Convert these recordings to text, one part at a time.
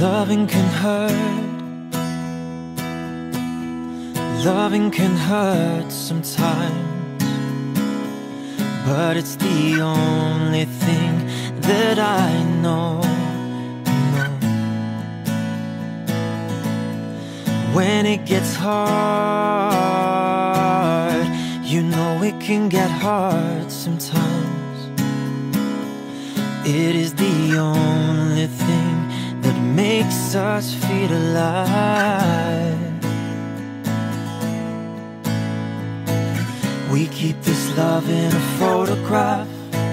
Loving can hurt. Loving can hurt sometimes, but it's the only thing that I know. When it gets hard, you know it can get hard sometimes. It is the only thing that makes us feel alive. We keep this love in a photograph.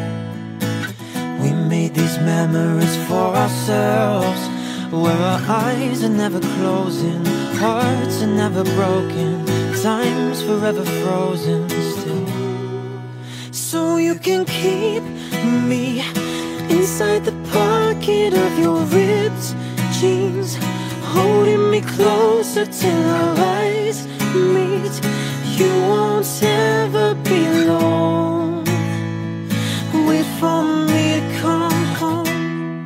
We made these memories for ourselves, where our eyes are never closing, hearts are never broken, time's forever frozen still. So you can keep me inside the pocket of your ripped jeans, holding me closer till our eyes meet. You won't ever be alone. Wait for me to come home.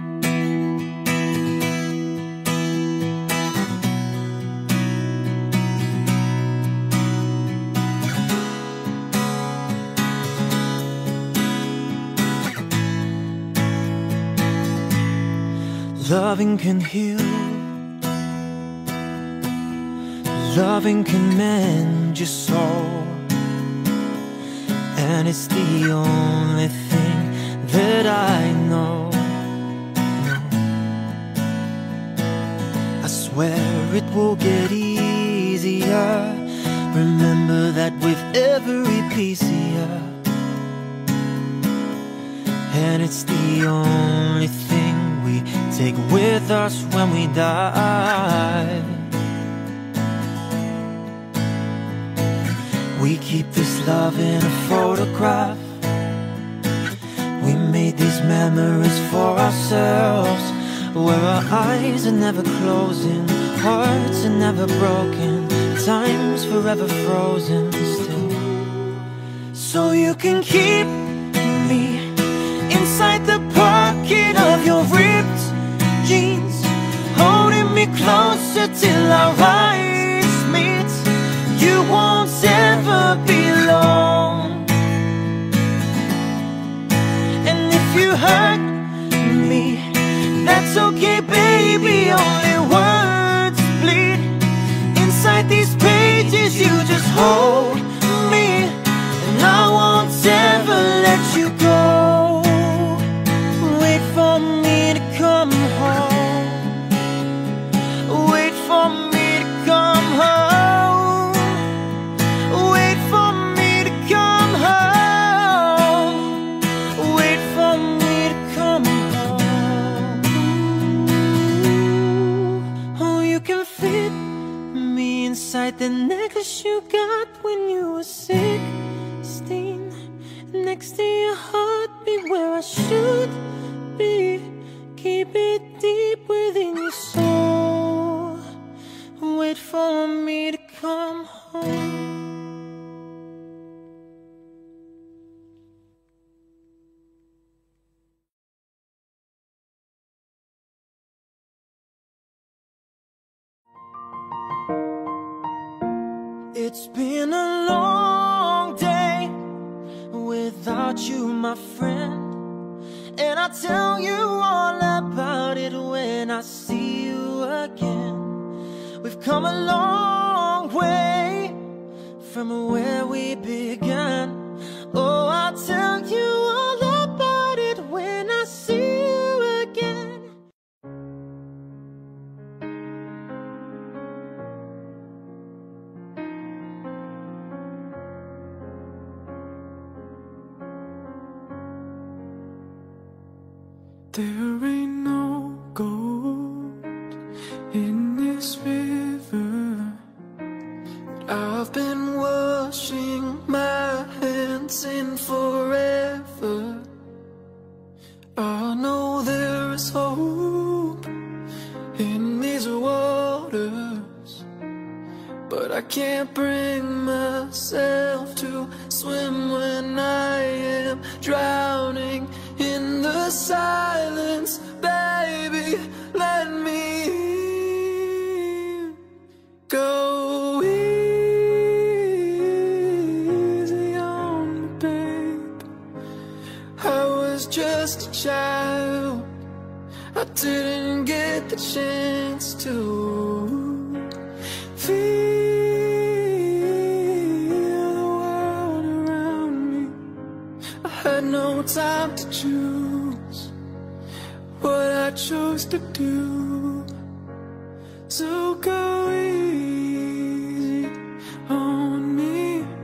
Loving can heal. Loving can mend your soul, and it's the only thing that I know. I swear it will get easier. Remember that with every piece of you, and it's the only thing we take with us when we die. We keep this love in a photograph. We made these memories for ourselves, where our eyes are never closing, hearts are never broken, time's forever frozen still. So you can keep me inside the pocket of your ripped jeans, holding me closer till our eyes meet. You won't ever be alone. And if you hurt me, that's okay, baby. Only words bleed inside these pages. You just hold me, and I won't ever let you go. Wait for me to come home. Wait for me to come home. Inside the necklace you got when you were 16, next to your heartbeat where I should be. Keep it deep within your soul. Wait for me to come home. It's been a long day without you, my friend, and I'll tell you all about it when I see you again. We've come a long way from where we began. Oh, I'll tell you all about it when I see you again. There ain't no gold in this river, but I've been washing my hands in forever. I know there is hope in these waters, but I can't bring myself to swim when I am drowning in the silence. Baby, let me just a child. I didn't get the chance to feel the world around me. I had no time to choose what I chose to do. So go easy on me.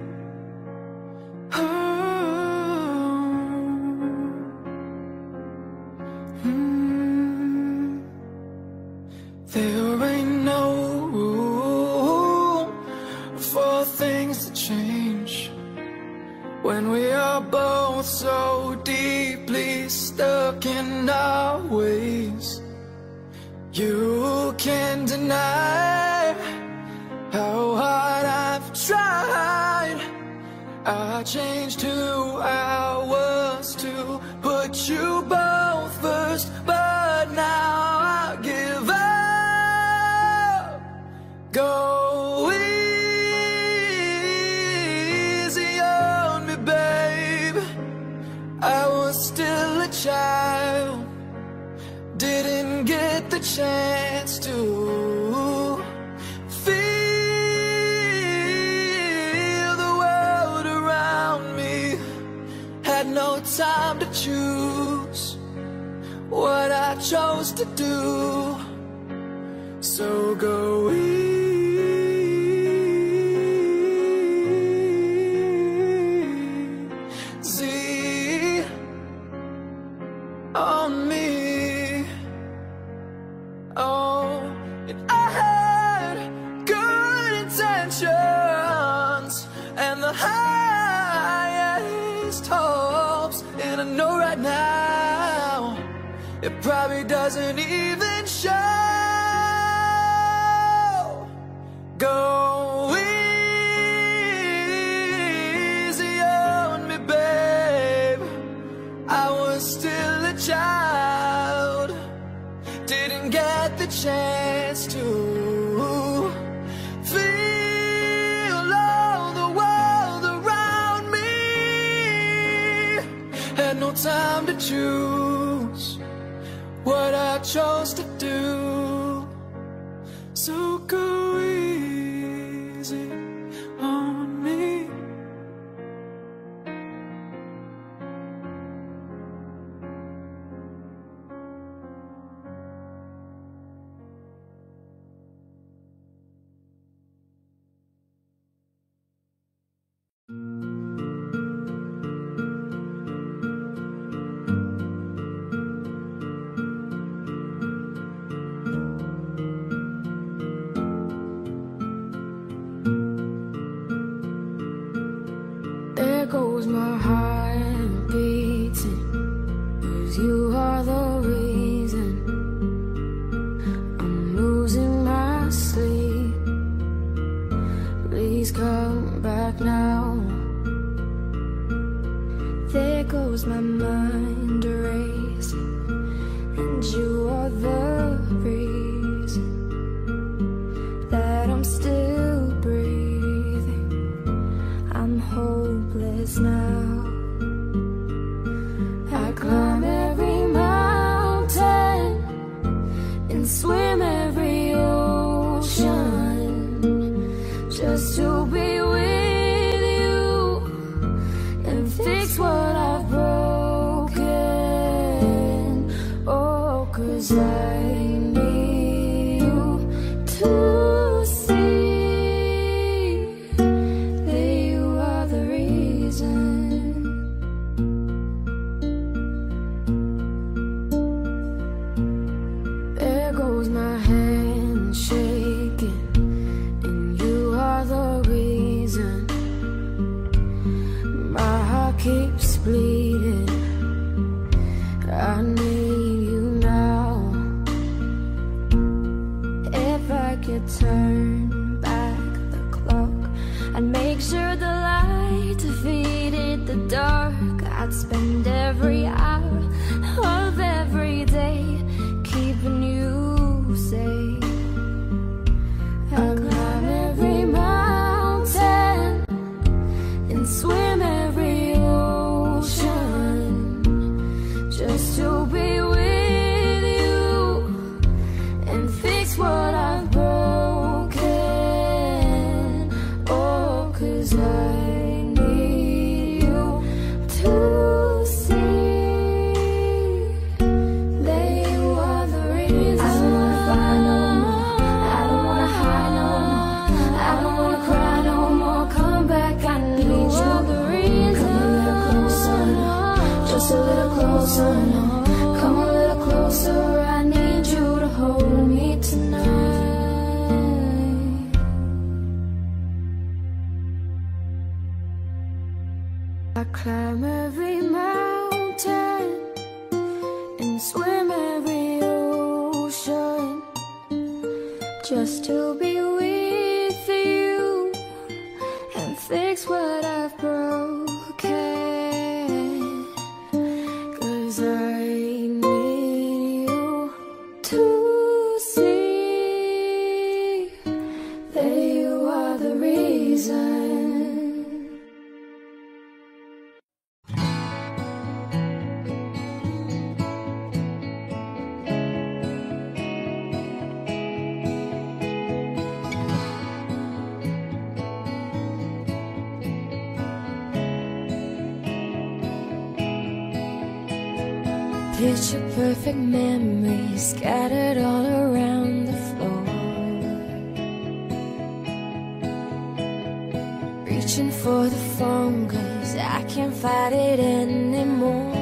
There ain't no room for things to change when we are both so deeply stuck in our ways. You can't deny how hard I've tried. I changed who I was to put you both first, but now I give up. Go easy on me, babe. I was still a child, didn't get the chance to feel the world around me. Had no time to choose what I chose to do. So go easy on me. Oh, and I had good intentions and the highest hopes, and I know right now it probably doesn't even show. Go easy on me, babe. I was still a child, didn't get the chance to feel all the world around me. Had no time to choose what I chose to do. So go easy on me. There goes my heart beating, 'cause you are the reason I'm losing my sleep. Please come back now. There goes my mind racing, and you are the reason that I'm still breathing. I'm hopeless now. I climb every mountain and swim every ocean just to be with you and fix what I've broken. Oh, 'cause I need you to keeps bleeding. I need you now. If I could turn back the clock, I'd make sure the light defeated the dark. I'd spend every hour of every day keeping you safe. I'd climb every mountain and swim every ocean I climb every mountain and swim every ocean just to be with you and fix what I've broken. 'Cause I need you to see that you are the reason. Picture perfect memories scattered all around the floor, reaching for the phone 'cause I can't fight it anymore.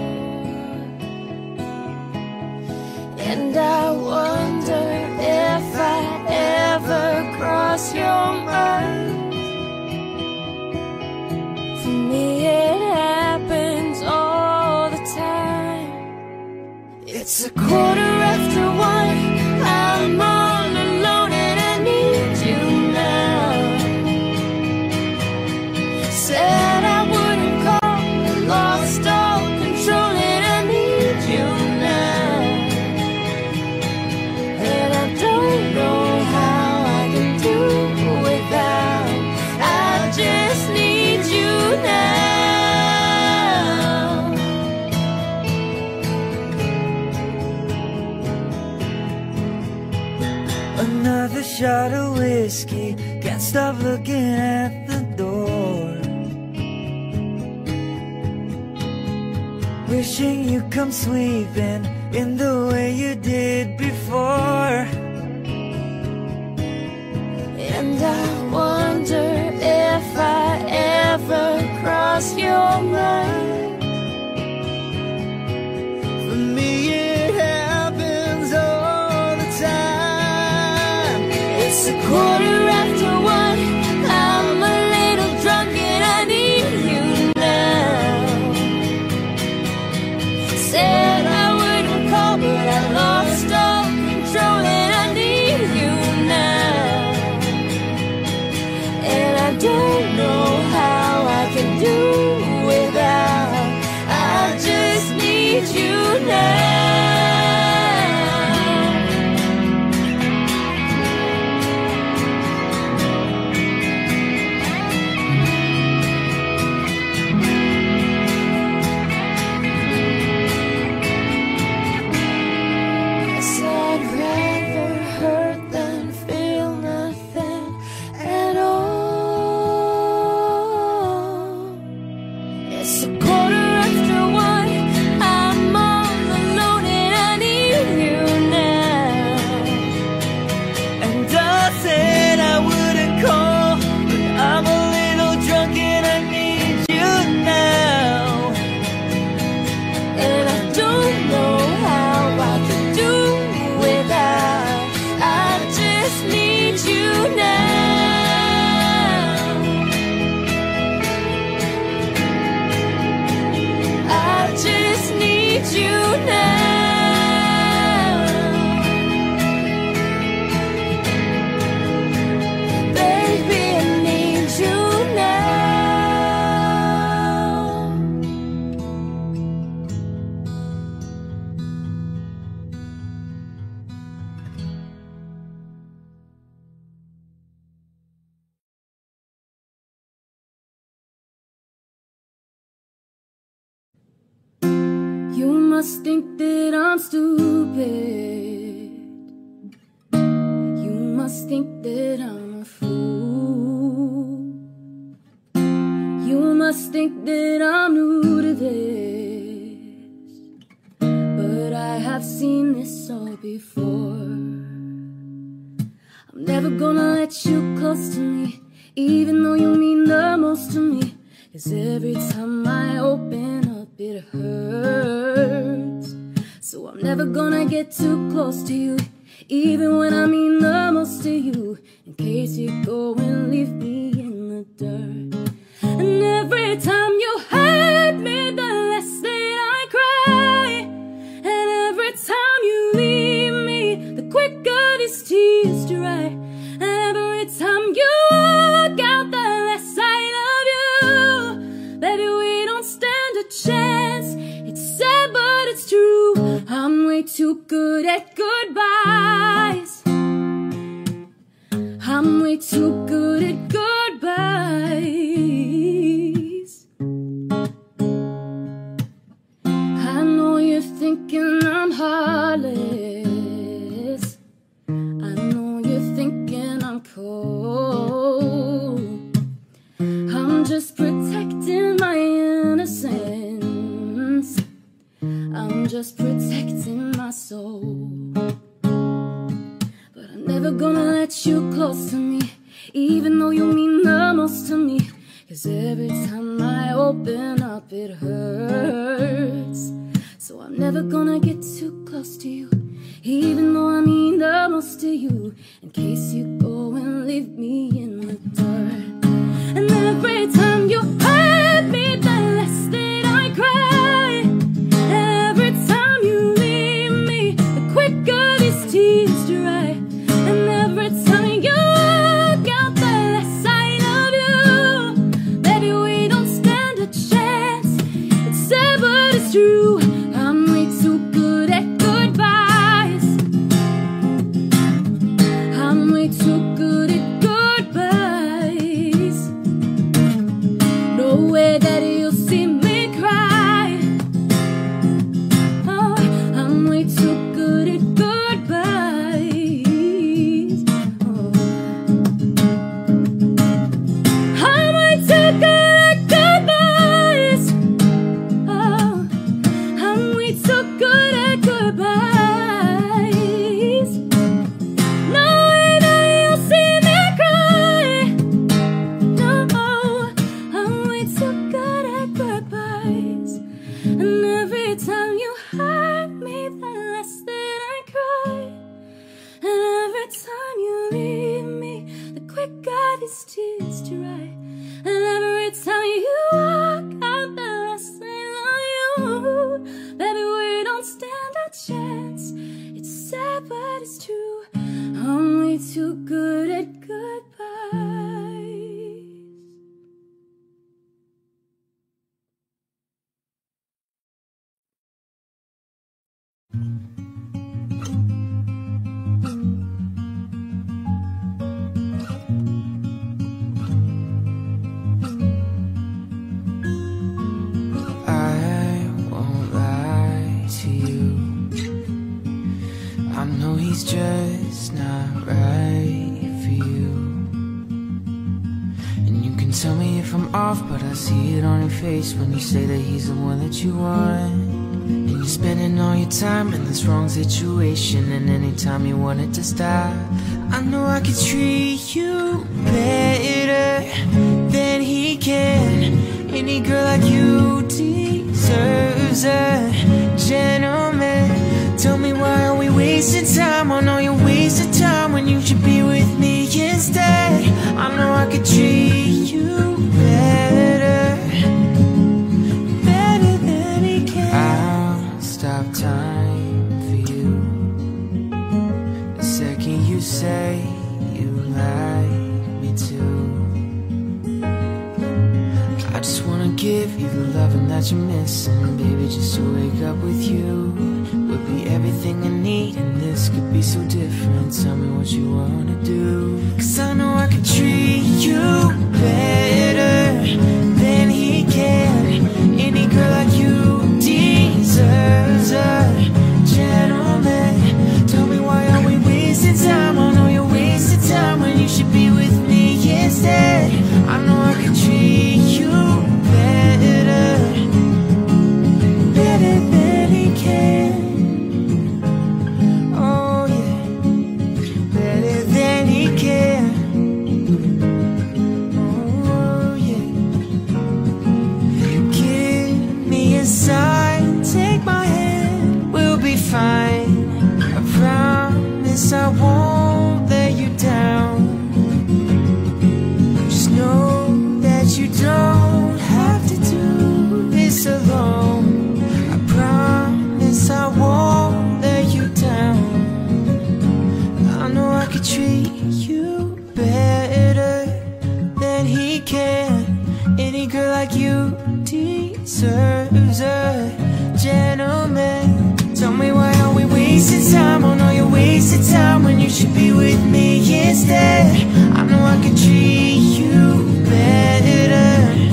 And I wonder if I ever cross your mind. For me it happens all the time. It's 1:15, I'm all alone and I need you now. Said I wouldn't call, lost all control and I need you now. And I don't know how I can do without, I just need you now. Another shot of whiskey, can't stop looking at the door. Wishing you come sweeping in the way you did before. And I wonder if I ever cross your mind. For me it happens all the time. It's 1:15, I'm a little drunk and I need you now. Said I wouldn't call but I lost all control and I need you now. And I don't know how I can do without, I just need you now. Guess I'd rather hurt than feel nothing at all. It's 1:15, I'm all alone and I need you now. And I said I wouldn't call, but I'm a little drunk and I need you now. And I don't know how I can do without, I just need you now. I just need you now. Baby, I need you now. You must think that I'm stupid. You must think that I'm a fool. You must think that I'm new to this, but I have seen this all before. I'm never gonna let you close to me, even though you mean the most to me. 'Cause every time I open up it hurts. So I'm never gonna get too close to you, even when I mean the most to you, in case you go and leave me in the dirt. And every time you hurt too good at goodbyes. I'm way too good at goodbyes. I know you're thinking I'm heartless. I know you're thinking I'm cold. I'm just protecting my innocence. I'm just protecting my soul. But I'm never gonna let you close to me, even though you mean the most to me. 'Cause every time I open up it hurts. So I'm never gonna get too close to you, even though I mean the most to you, in case you go and leave me in the dirt. And every time you hurt me, the less that I cry. Every time you leave me, the quicker these tears dry. And every time you walk out, the less I love you. Baby, we don't stand a chance. It's sad but it's true. I'm way too good at goodbyes. I'm way too good at goodbyes. No way that you'll see me cry. Oh, I'm way too good at goodbyes. Oh. I'm way too good at goodbyes. Oh, I'm way too good at goodbyes. No way that you'll see me cry. No, I'm way too good at goodbyes. And every time you hurt me, the less that I cry. And every time you leave me, the quicker these tears dry. And every time you walk out, the less I love you. Baby, we don't stand a chance. It's sad but it's true. I'm way too good at goodbyes. I won't lie to you. I know he's just not right for you. And you can tell me if I'm off, but I see it on your face when you say that he's the one that you want. And you're spending all your time in this wrong situation, and anytime you want it to stop, I know I could treat you better than he can. Any girl like you deserves a gentleman. Tell me, why are we wasting time? I know you're wasting time when you should be with me instead. I know I could treat you better, better than he can. I'll stop time for you the second you say you like me too. I just wanna give you the loving that you're missing, baby. Just to wake up with you would be everything I need, and this could be so different. Tell me what you wanna do, 'cause I know I could treat you better than he can. Any girl like you deserves a gentleman. Tell me, why are we wasting time? I know you're wasting time when you should be with me instead. I know I could treat you better, better than he can. Oh yeah, better than he can. Oh yeah. Give me a sign, take my hand, we'll be fine. I promise I won't let you down. Just know that you don't have to do this alone. I promise I won't let you down. I know I could treat you better than he can. Any girl like you deserves a gentleman. Tell me, why are we waiting? wasted time. Oh no, you're wasted time when you should be with me instead. I know I could treat you better,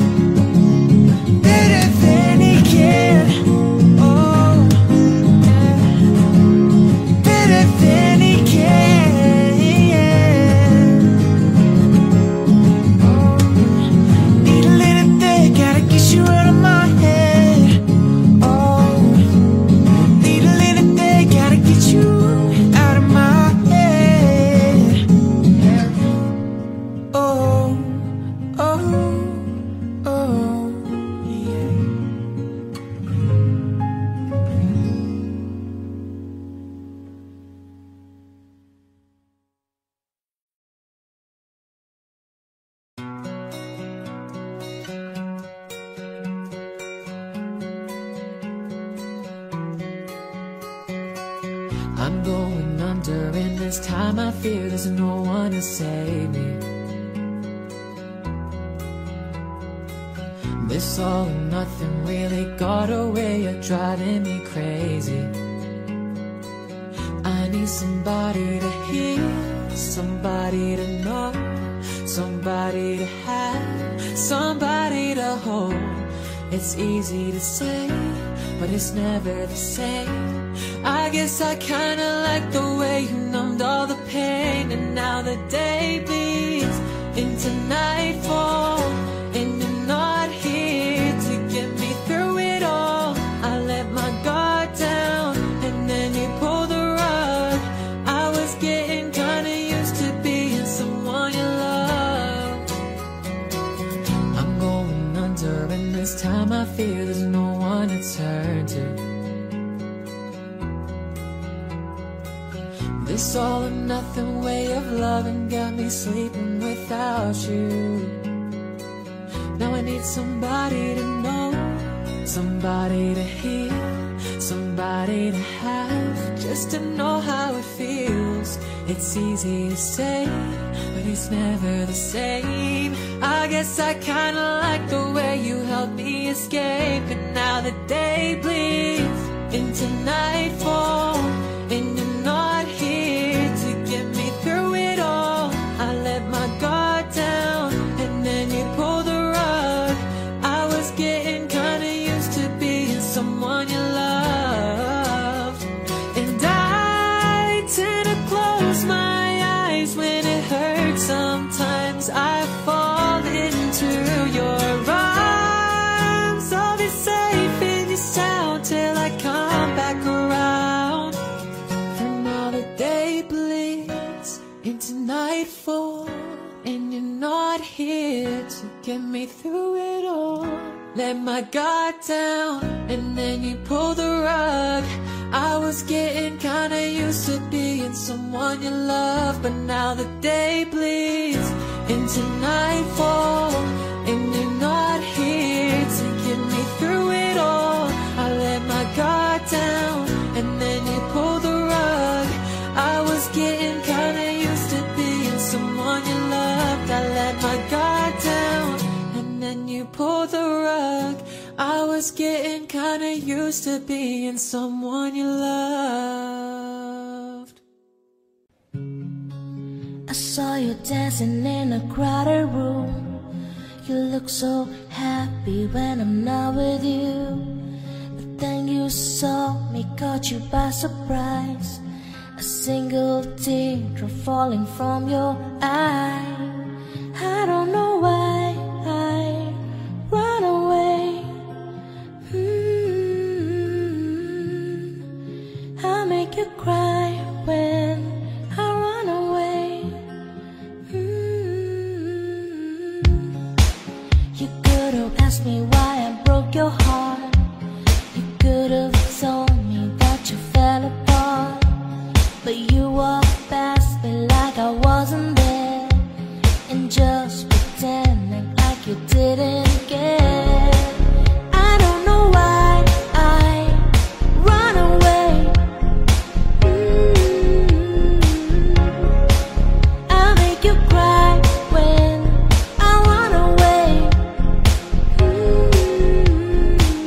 better than he can. Oh, yeah. Better than he can, yeah. Oh, need a little bit, gotta get you out of my head. Oh, need a little bit, gotta get you out of my head. Oh, oh, oh, yeah. I'm going under, and this time I fear there's no one to save me. This all or nothing really got a way of driving me crazy. I need somebody to hear, somebody to know, somebody to have, somebody to hold. It's easy to say, but it's never the same. I guess I kinda like the way you numbed all the pain. And now the day bleeds into nightfall, and you're not here to get me through it all. I let my guard down, and then you pulled the rug. I was getting kinda used to being someone you loved. I'm going under, and this time I fear there's no one to turn to. This all or nothing way of loving got me sleeping without you. Now I need somebody to know, somebody to hear, somebody to have, just to know how it feels. It's easy to say, but it's never the same. I guess I kinda like the way you helped me escape. And now the day bleeds into nightfall, and you're not here to get me through it all. I let my guard down, and then you pulled the rug. I was getting kinda used to being someone you loved. And I tend to close my eyes when it hurts. Sometimes I fall into your arms. I'll be safe in your sound till I come back around. For now the day bleeds into nightfall, and you're not here to get me through it all. Let my guard down, and then you pull the rug. I was getting kinda used to being someone you love. But now the day bleeds into nightfall, and you're not here to get me through it all. I let my guard down, and then you pull the rug. I was getting kinda used to being someone you loved. I let my guard down, and then you pull the rug. I was getting kinda used to being someone you loved. I saw you dancing in a crowded room. You look so happy when I'm not with you. But then you saw me, caught you by surprise. A single teardrop falling from your eye. I don't know why I run away. I make you cry when I run away. You could have asked me why I broke your heart. You could have told me that you fell apart. But you walked past me like I wasn't there, and just pretending like you didn't care. I don't know why I run away. I make you cry when I run away.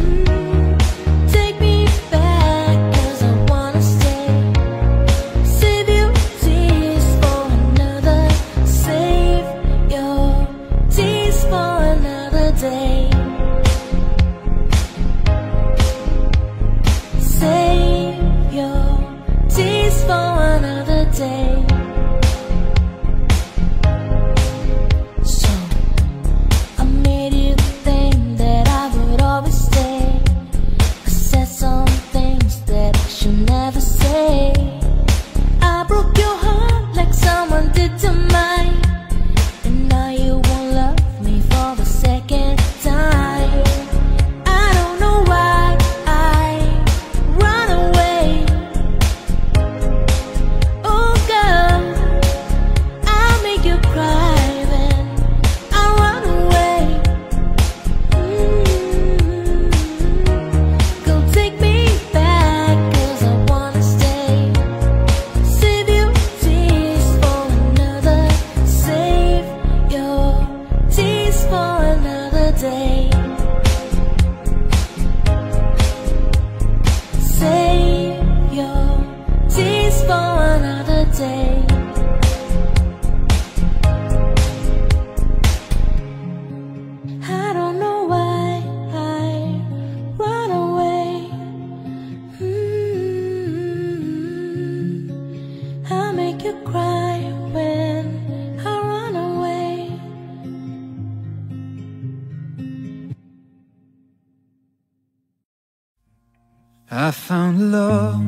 I found love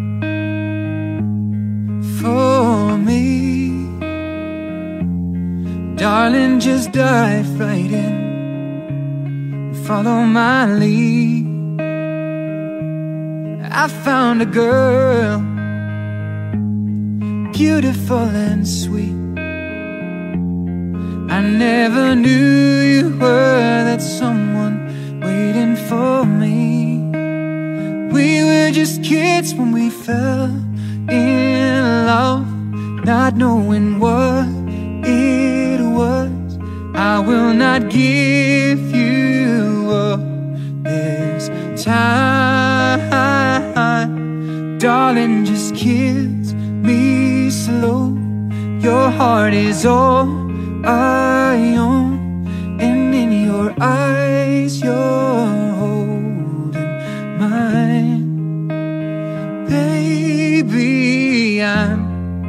for me. Darling, just dive right in and follow my lead. I found a girl, beautiful and sweet. I never knew you were that someone waiting for me. We were just kids when we fell in love, not knowing what it was. I will not give you up this time. Darling, just kiss me slow. Your heart is all I own, and in your eyes you're holding mine. Baby, I'm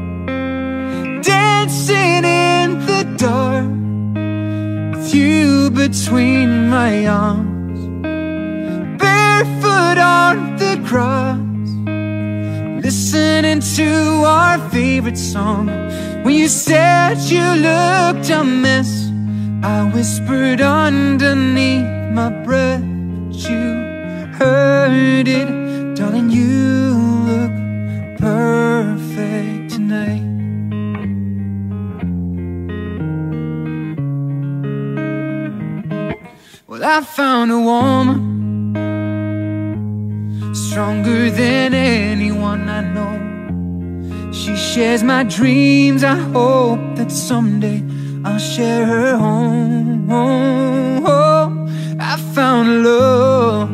dancing in the dark with you between my arms, barefoot on the grass, listening to our favorite song. When you said you looked a mess, I whispered underneath my breath, but you heard it. Darling, you look perfect tonight. Well, I found a woman stronger than anyone I know. She shares my dreams. I hope that someday I'll share her home. I found love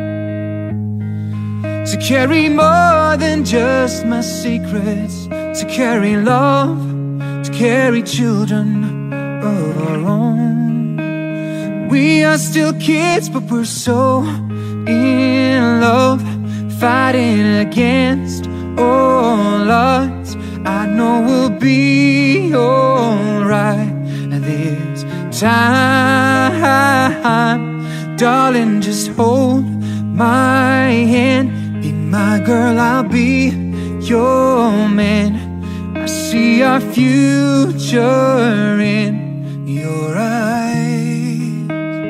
to carry more than just my secrets, to carry love, to carry children of our own. We are still kids, but we're so in love, fighting against all odds. I know we'll be alright this time. Darling, just hold my hand. Be my girl, I'll be your man. I see our future in your eyes.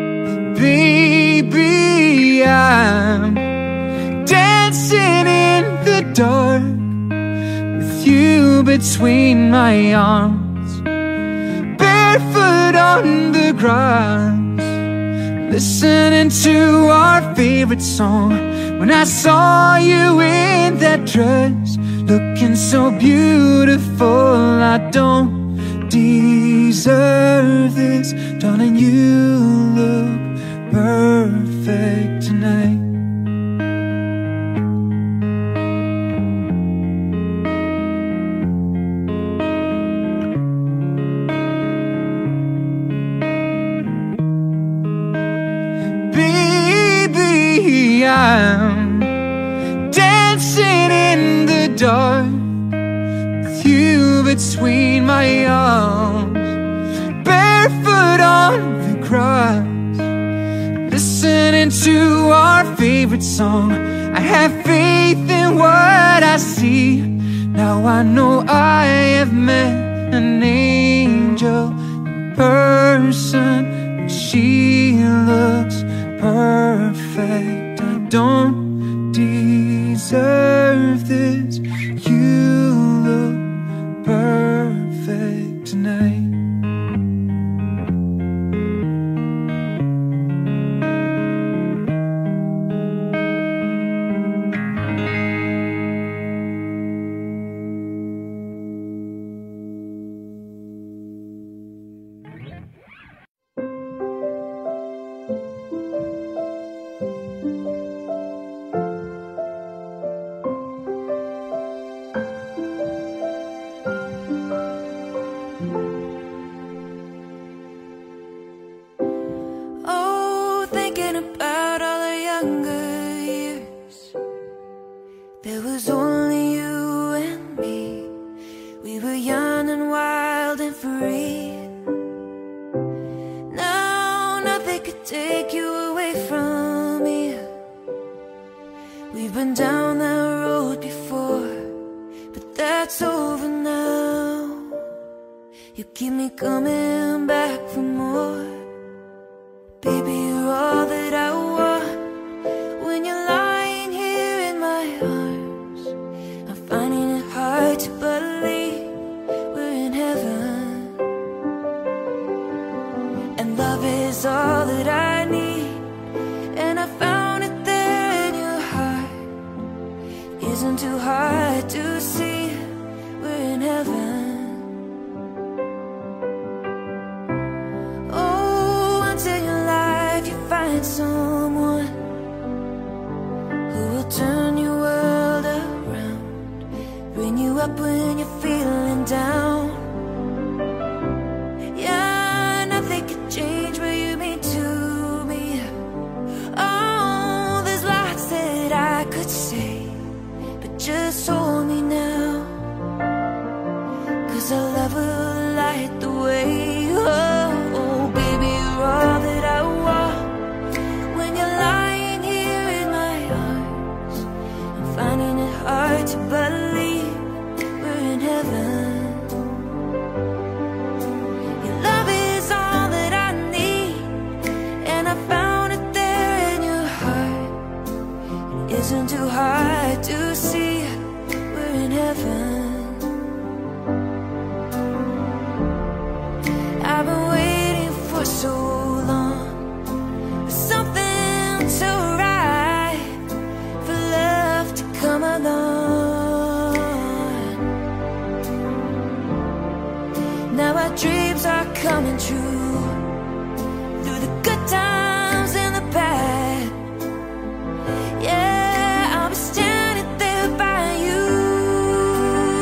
Baby, I'm dancing in the dark with you between my arms, barefoot on the grass, listening to our favorite song. When I saw you in that dress, looking so beautiful, I don't deserve this. Darling, you look perfect tonight. Baby, I'm dancing in the dark with you between my arms, barefoot on the grass, listening to our favorite song. I have faith in what I see. Now I know I have met an angel in person. She looks perfect. I don't deserve this. You look perfect tonight. been down that road before, but that's over now. You keep me coming back for more. Baby, you're all that I want. When you're lying here in my arms, I'm finding it hard to believe we're in heaven. And love is all that I need, and I found it there in your heart. Isn't too hard to see we're in heaven. Oh, once in your life you find someone who will turn your world around, bring you up when you're feeling down. Yeah, nothing could change what you mean to me. Oh, there's lots that I could say, but just hold me now, 'cause our love will light the way. Oh, baby, you're all that I want. When you're lying here in my arms, I'm finding it hard to believe we're in heaven. Your love is all that I need, and I found it there in your heart. It isn't too hard to see we're in heaven. I've been waiting for so long for something so right, for love to come along. Now our dreams are coming true, through the good times and the bad. Yeah, I'll be standing there by you.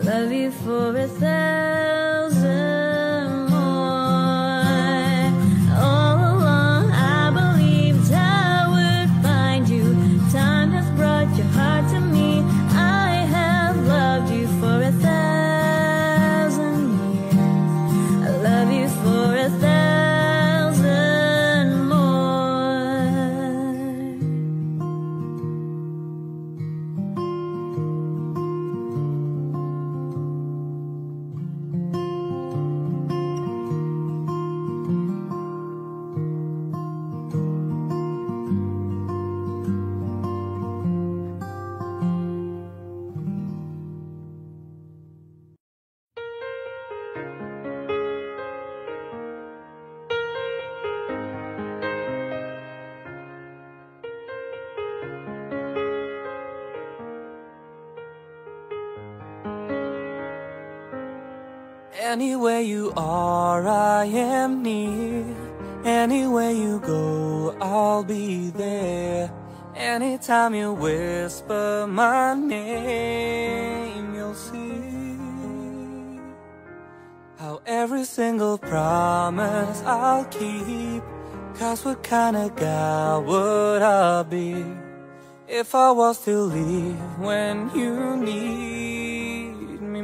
love you for 1,000 more. All along I believed I would find you. Time has brought your heart to me. I have loved you for 1,000 years. I love you for 1,000 more. Anywhere you are, I am near. Anywhere you go, I'll be there. Anytime you whisper my name, you'll see how every single promise I'll keep. 'Cause what kind of guy would I be if I was to leave when you need me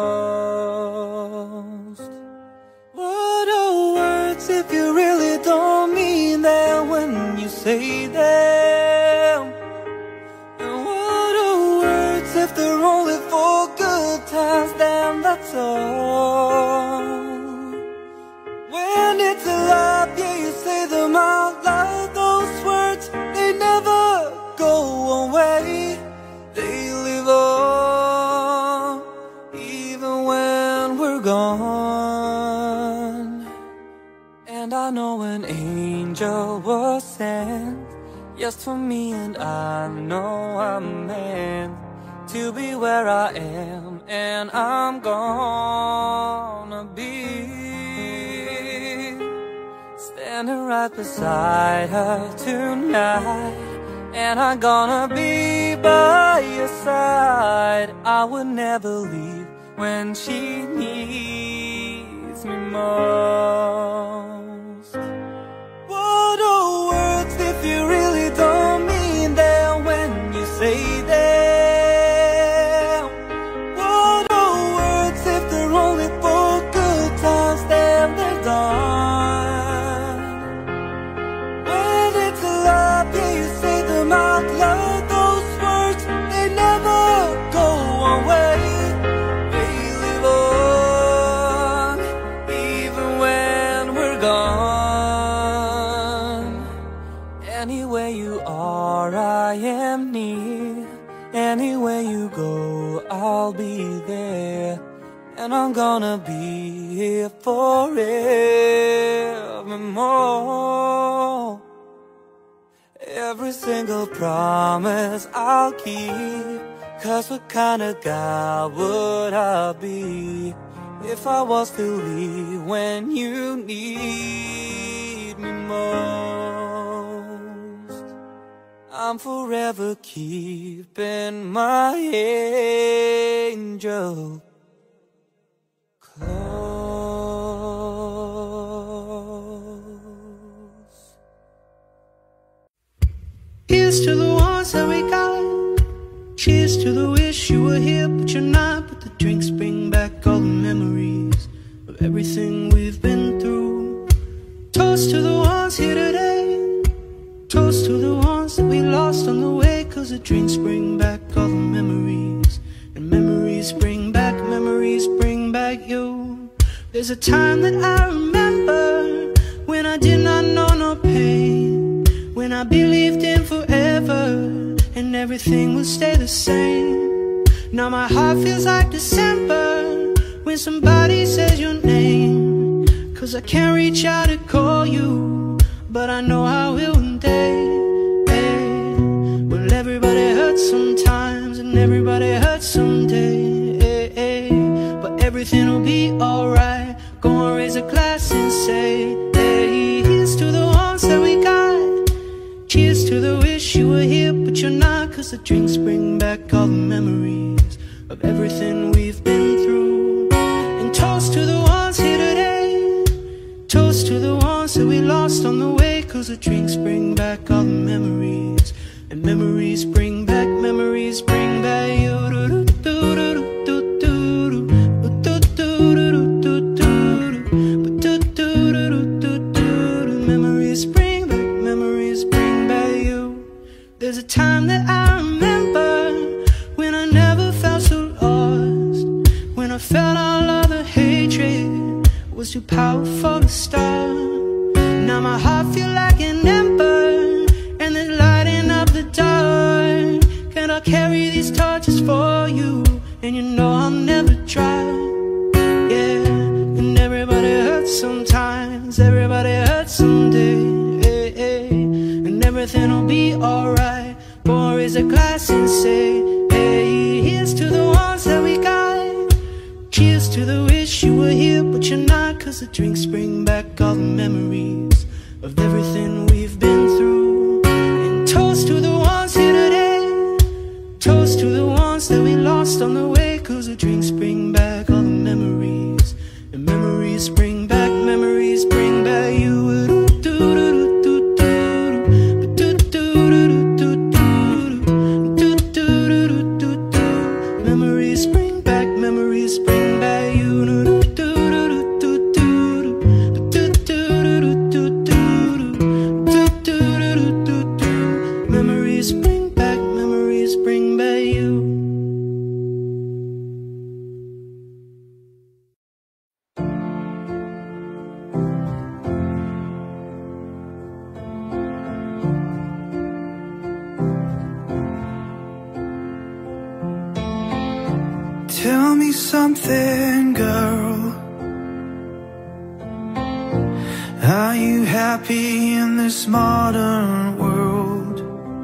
most? What are words if you really don't mean them when you say them? And what are words if they're only for good times? Damn, that's all. When it's a lie, yeah, you say them out loud. Those words, they never go away. They live on, even when we're gone. And I know an angel was sent just for me, and I know I'm meant to be where I am, and I'm gonna be standing right beside her tonight. And I'm gonna be by your side. I would never leave when she needs me most. What are words if you really don't mean them when you say them? What are words if they're only for good times? Damn, they're done. When it's a lie, yeah, you say them out loud. Those words, they never go away. They live on, even when we're gone. Anywhere you are, I am near. Anywhere you go, I'll be there. And I'm gonna be here forevermore. Every single promise I'll keep. 'Cause what kind of guy would I be if I was to leave when you need me most? I'm forever keeping my angel close. Here's to the ones that we got. Cheers to the wish you were here but you're not. But the drinks bring back all the memories of everything we've been through. Toast to the ones here today. Toast to the ones that we lost on the way. 'Cause the drinks bring back all the memories. And memories bring back you. There's a time that I remember when I did not know no pain. When I believed in forever and everything would stay the same. Now my heart feels like December when somebody says your name. 'Cause I can't reach out to call you, but I know I will one day. Hey. Well, everybody hurts sometimes and everybody hurts someday. Hey, hey. But everything will be alright. Go and raise a glass and say, hey, here's to the ones that we got. Cheers to the wish you were here but you're not. 'Cause the drinks bring back all the memories of everything we've been through. my heart feel like an ember, and it's lighting up the dark. Can I carry these torches for you? And you know I'll never try. Yeah, and everybody hurts sometimes, everybody hurts someday. And everything will be alright. Pour raise a glass and say, hey, here's to the ones that we got. Cheers to the wish you were here but you're not, 'cause the drinks bring back all the memories of everything we've been through. And toast to the ones here today, toast to the ones that we lost on the way, 'cause the drinks bring back all the memories, and memories bring back you. Memories bring back you. Memories bring back you. Tell me something, girl. Are you happy in this modern world?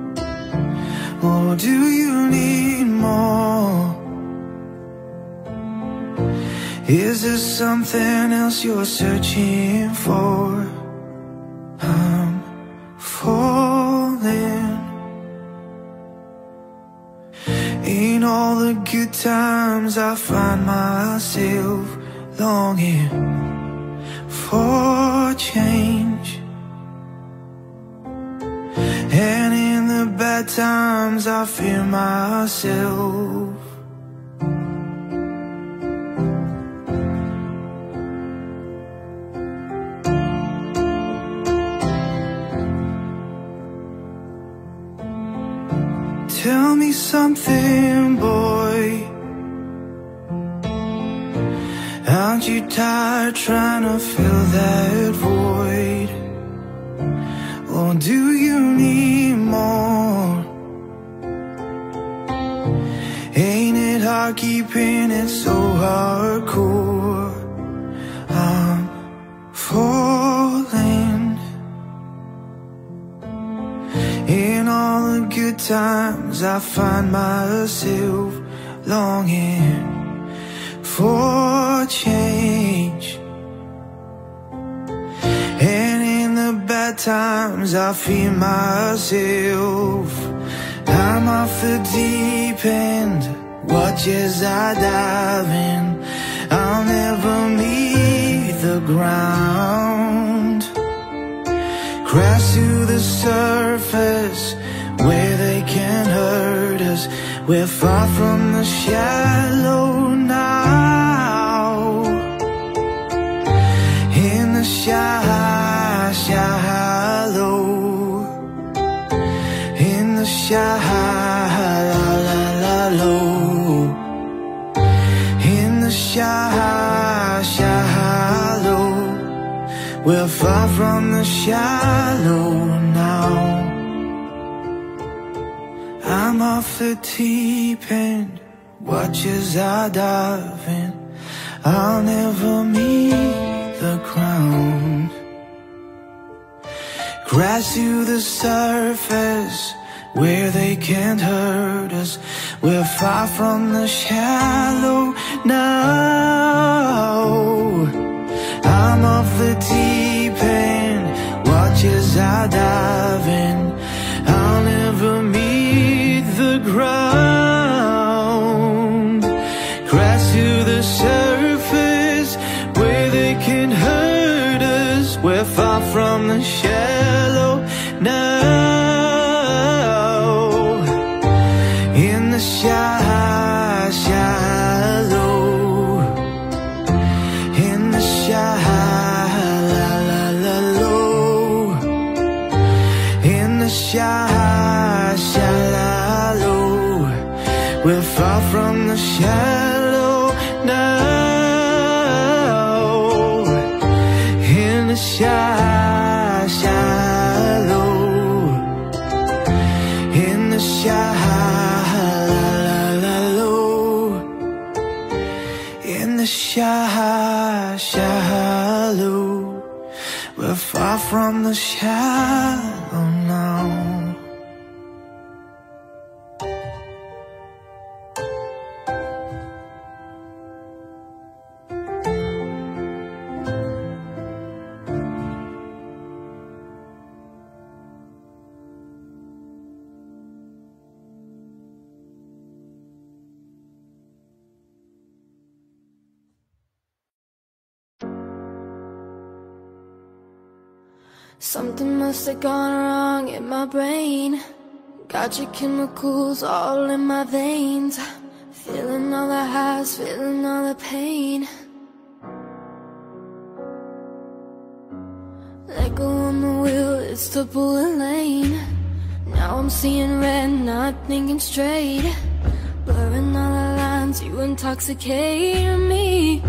Or do you need more? Is there something else you're searching for? I'm falling. In all the good times I find myself longing for change, and in the bad times I fear myself. Tell me something, boy. Aren't you tired trying to fill that void? Or do you need more? Ain't it hard keeping it so hardcore? I'm falling. In all the good times I find myself longing for change, and in the bad times I fear myself. I'm off the deep end, watch as I dive in. I'll never meet the ground, crash to the surface where they can't hurt us. We're far from the shallow now, in the shallow, in the shallow, in the shallow. We're far from the shallow now. I'm off the deep end, watch as I dive in. I'll never meet the ground, crash to the surface where they can't hurt us. We're far from the shallow now. I'm off the deep end, watch as I dive in. I'll never meet the ground, crash to the surface where they can hurt us. We're far from the shallow now, in the shallow, in the shallow, in the shallow. We're far from the shallow now, in the shallow. the shallow. We're far from the shallow now. Something must have gone wrong in my brain. Got your chemicals all in my veins. Feeling all the highs, feeling all the pain. Let go on the wheel, it's the bullet lane. Now I'm seeing red, not thinking straight. Blurring all the lines, you intoxicate me.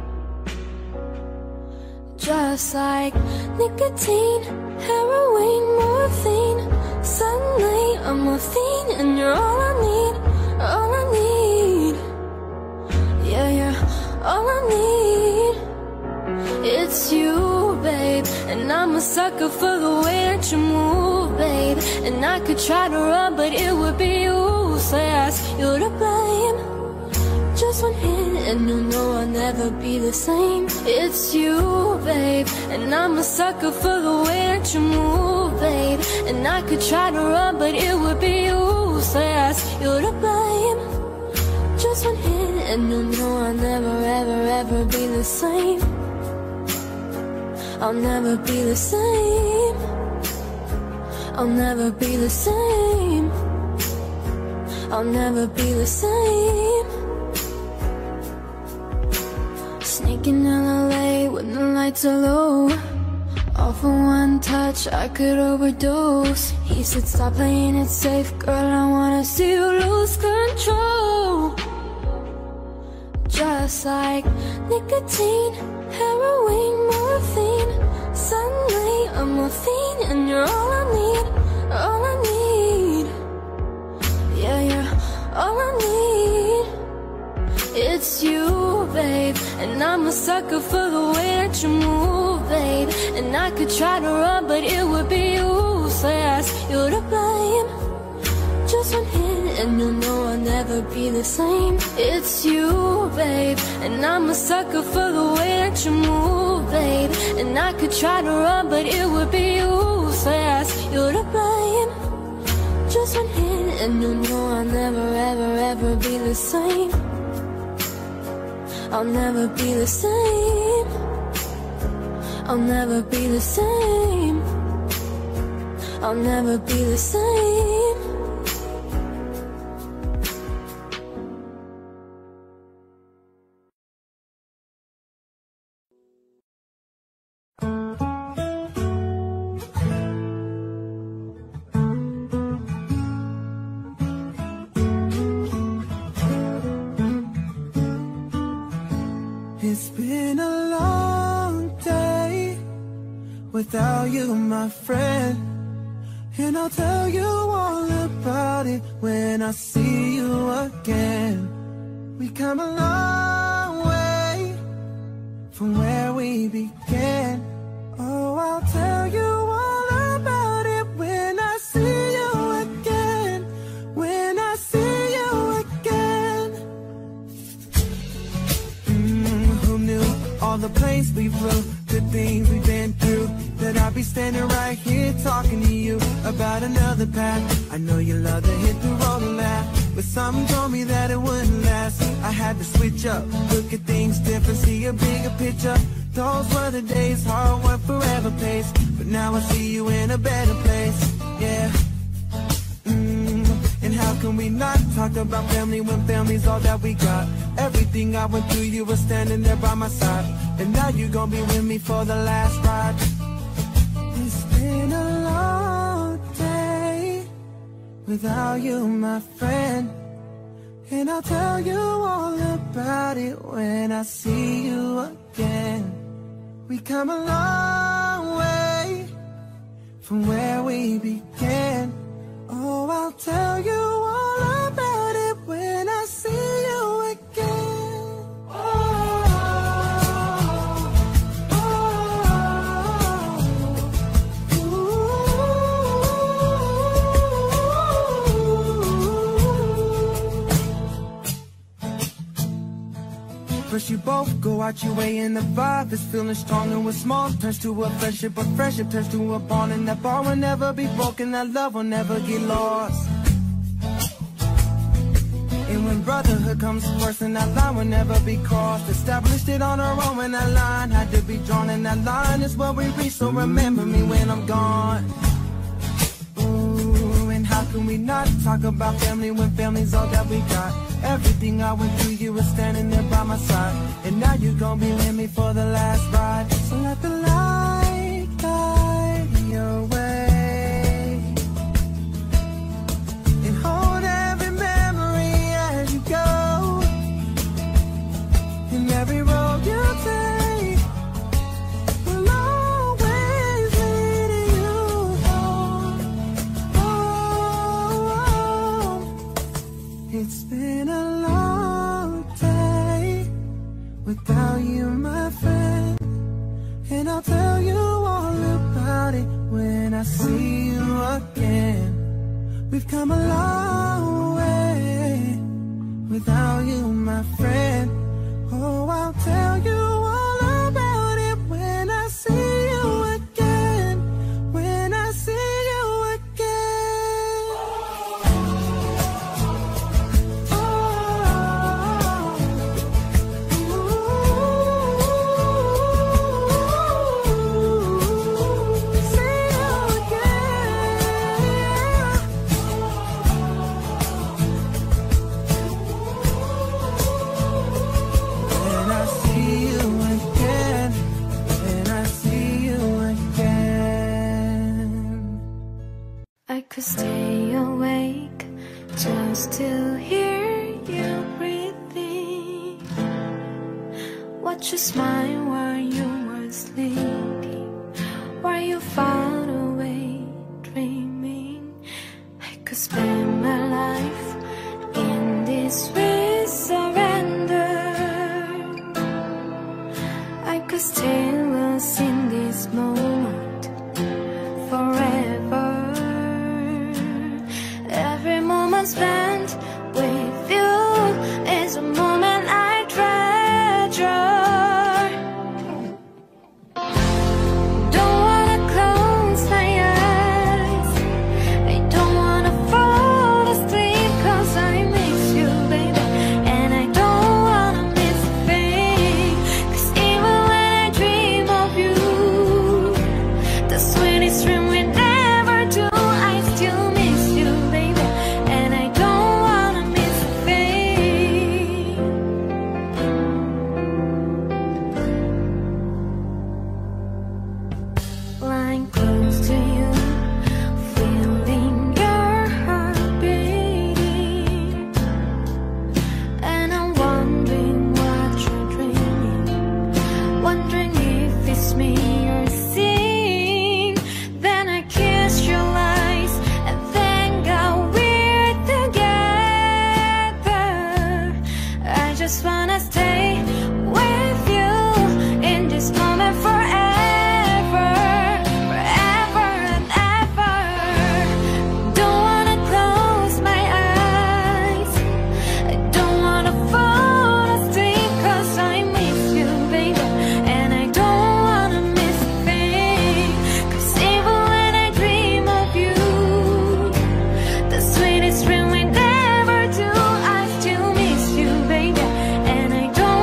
Just like nicotine, heroin, morphine. Suddenly I'm a fiend and you're all I need, all I need. Yeah, you're all I need. It's you, babe, and I'm a sucker for the way that you move, babe. And I could try to run, but it would be useless. You're to blame. Just one hit and you'll know I'll never be the same. It's you, babe, and I'm a sucker for the way that you move, babe. And I could try to run, but it would be useless. You're to blame. Just one hit and you'll know I'll never, ever, ever be the same. I'll never be the same. I'll never be the same. I'll never be the same. Sneaking in LA when the lights are low. All for one touch, I could overdose. He said stop playing it safe, girl, I wanna see you lose control. Just like nicotine, heroin, morphine. Suddenly I'm a fiend and you're all I need, all I need. Yeah, you're all I need. It's you, babe, and I'm a sucker for the way that you move, babe. And I could try to run, but it would be useless. You're to blame. Just one hit and you'll know I'll never be the same. It's you, babe, and I'm a sucker for the way that you move, babe. And I could try to run, but it would be useless. You're to blame. Just one hit and you'll know I'll never, ever, ever be the same. I'll never be the same. I'll never be the same. I'll never be the same. It's been a long day without you, my friend. And I'll tell you all about it when I see you again. We come a long way from where we began. Oh, I'll tell you all about it when I see you again. When I see you again. Who knew all the places we flew, the things we've been through, that I'd be standing right here talking to you about another path. I know you love to hit the road and laugh, but something told me that it wouldn't last. I had to switch up, look at things different, see a bigger picture. Those were the days, hard work forever pays, but now I see you in a better place, yeah. And how can we not talk about family when family's all that we got? Everything I went through, you were standing there by my side, and now you gon' be with me for the last ride. It's been a long day without you, my friend. And I'll tell you all about it when I see you again. We come a long way from where we began. Oh, I'll tell you all about it when I see you again. Oh. first you both go out your way and the vibe is feeling strong. And what's small turns to a friendship, but friendship turns to a bond. And that bond will never be broken, that love will never get lost. And when brotherhood comes first, and that line will never be crossed. Established it on our own, and that line had to be drawn. And that line is what we reach, so remember me when I'm gone. Ooh, and how can we not talk about family when family's all that we got? Everything I went through, you were standing there by my side. And now you're gonna be with me for the last ride. So let the light guide your way, and hold every memory as you go. And every road you take will always lead you home. Oh, it's been a long day without you, my friend, and I'll tell you all about it when I see you again. We've come a long way without you, my friend. Oh, I'll tell you all about it when I see you again. When I see you again. Oh, see you again. When I see you again, when I see you again. I could stay awake just to hear you breathing. Watch you smile while you were sleeping, while you far away dreaming. I could spend my life in this way, surrender. I could stay lost in this moment forever. Every moment spent with you is a moment I treasure. Don't wanna close my eyes, I don't wanna fall asleep, 'cause I miss you, baby. And I don't wanna miss a thing, 'cause even when I dream of you, the sweetest dream we never do, I still miss you, baby. And I don't wanna miss a thing. Lying close to you, feeling your heart beating, and I'm wondering what you're dreaming, wondering if it's me you're seeing. Then I kiss your lies, and then got weird together. I just wanna stay with you in this moment forever, forever and ever. Don't wanna close my eyes, I don't wanna fall asleep, 'cause I miss you, baby. And I don't wanna miss a thing, 'cause even when I dream of you, the sweetest dream we never do, I still miss you, baby. And I don't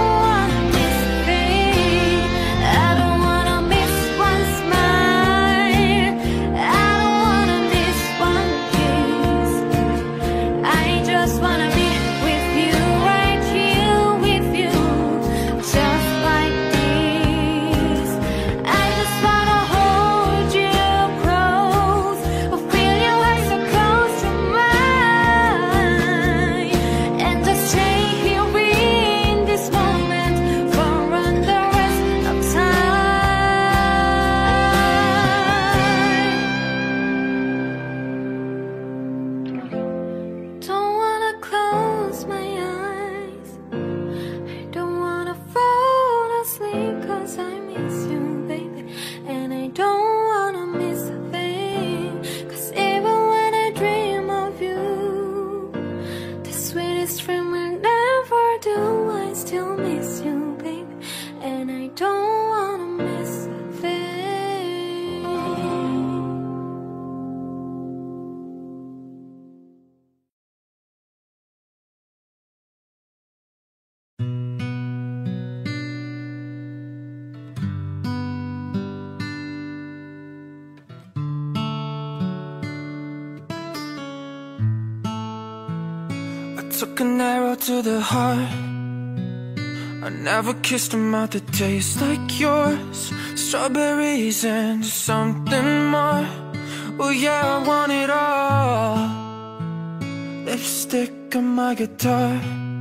took an arrow to the heart. I never kissed a mouth that tastes like yours. Strawberries and something more. Oh yeah, I want it all. Lipstick on my guitar.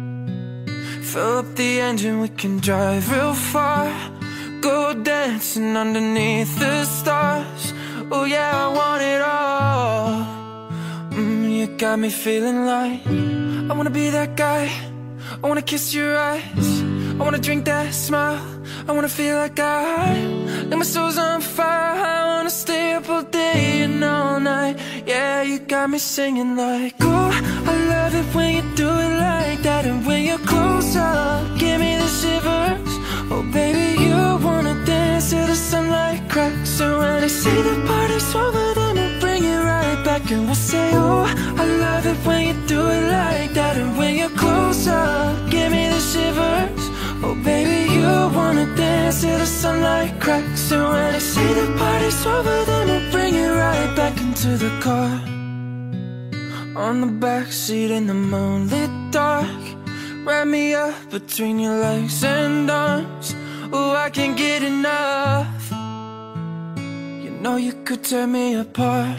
Fill up the engine, we can drive real far. Go dancing underneath the stars. Oh yeah, I want it all. You got me feeling like I wanna be that guy. I wanna kiss your eyes. I wanna drink that smile. I wanna feel like my soul's on fire. I wanna stay up all day and all night. Yeah, you got me singing like, oh, I love it when you do it like that. And when you're close up, give me the shivers. Oh baby, you wanna dance till the sunlight cracks. And when they say the party's over, then we'll bring it right back. And we'll say, oh, I love it when you do it like that. And when you're close up, give me the shivers. Oh baby, you wanna dance till the sunlight cracks. And when they say the party's over, then we'll bring it right back into the car. On the backseat in the moonlit dark. Wrap me up between your legs and arms. Oh, I can't get enough. You know you could tear me apart.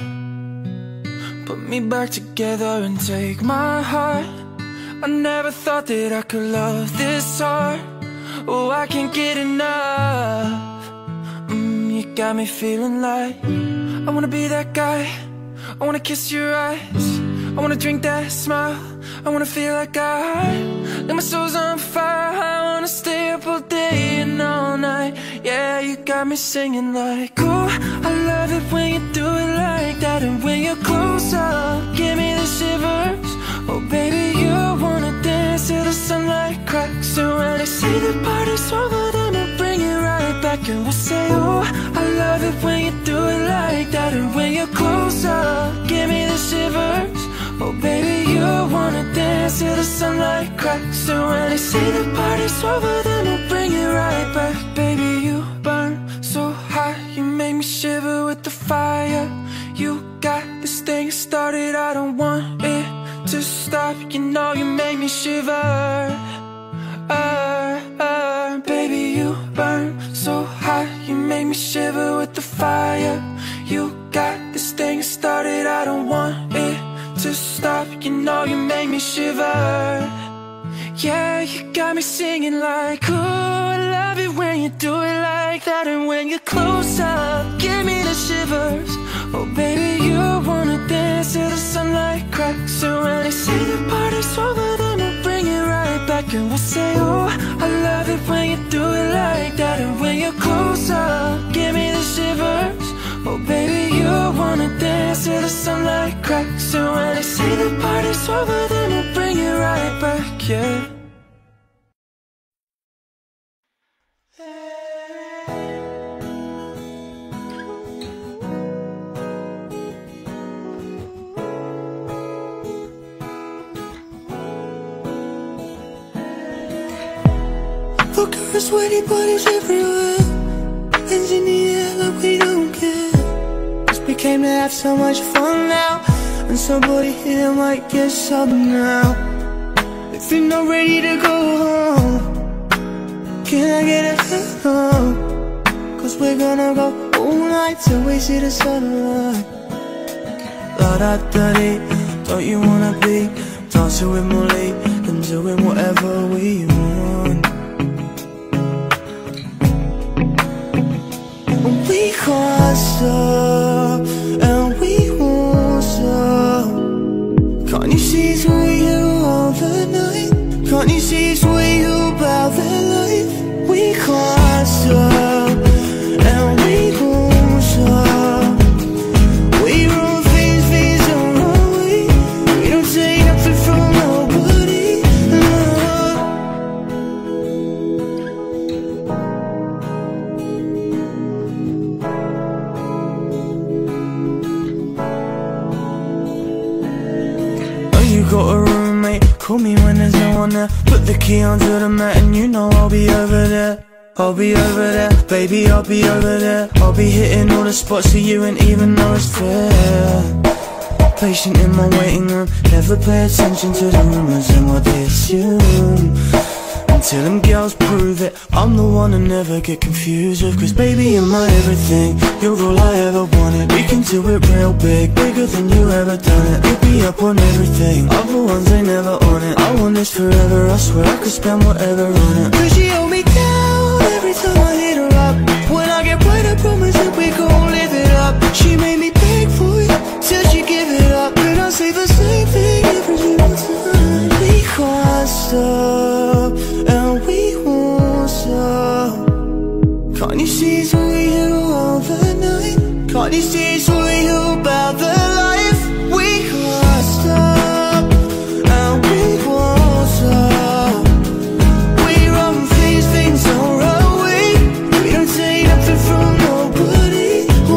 Put me back together and take my heart. I never thought that I could love this hard. Oh, I can't get enough. You got me feeling like I wanna be that guy. I wanna kiss your eyes. I wanna drink that smile. I wanna feel like my soul's on fire. I wanna stay up all day and all night. Yeah, you got me singing like, oh, I love it when you do it like that. And when you're close up, give me the shivers. Oh baby, you wanna dance till the sunlight cracks. And when they say the party's over, then we'll bring it right back. And we'll say, oh, I love it when you do it like that. And when you're close up, give me the shivers. Oh baby, you wanna dance till the sunlight cracks. And when they say the party's over, then we'll bring it right back. Baby, you burn so hot, you make me shiver with the fire. You got this thing started, I don't want it to stop. You know you make me shiver. Baby, you burn so hot, you make me shiver with the fire. You got this thing started, I don't want it to stop. You know you make me shiver. Yeah, you got me singing like, oh, I love it when you do it like that. And when you're close up, give me the shivers. Oh baby, you wanna dance till the sunlight cracks. And when they say the party's over, then we'll bring it right back. And we'll say, oh, I love it when you do it like that. And when you're close up, give me the shivers. Oh baby, you wanna dance till the sunlight cracks. And when they say the party's over, then we'll bring it right back, yeah. Look at our sweaty bodies everywhere. Hands in the air like we don't care. Just we came to have so much fun now. And somebody here might get some now. If you're not ready to go home, can I get a hello? Cause we're gonna go all night till we see the sunlight. La da da dee, don't you wanna be dancing with Molly and doing whatever we want? We can't stop, and we won't stop. Can't you see it's with you all the night? Can't you see it's with you about the life? We can't stop, and we won't stop. We run things our own way. We don't take nothing from nobody, no. You got a roommate, call me when there's no one there. Put the key onto the mat and you know I'll be over there. I'll be over there, baby, I'll be over there. I'll be hitting all the spots so you ain't even know it's fair. patient in my waiting room. Never pay attention to the rumors and what they assume, until them girls prove it. I'm the one to never get confused with, 'cause baby you're my everything, you're all I ever wanted. We can do it real big, bigger than you ever done it. You'll be up on everything, other ones they never on it. I want this forever, I swear I could spend whatever on it. 'Cause she hold me down every time I hit her up. When I get right I promise that we gon' live it up. She made me beg for it till she give it up, and I say the same thing every single time. We can't stop and we won't stop. Can't you see it's what we do all the night? Can't you see it's what we do about the life? We can't stop and we won't stop. We run things, things don't run away. We don't take nothing from nobody.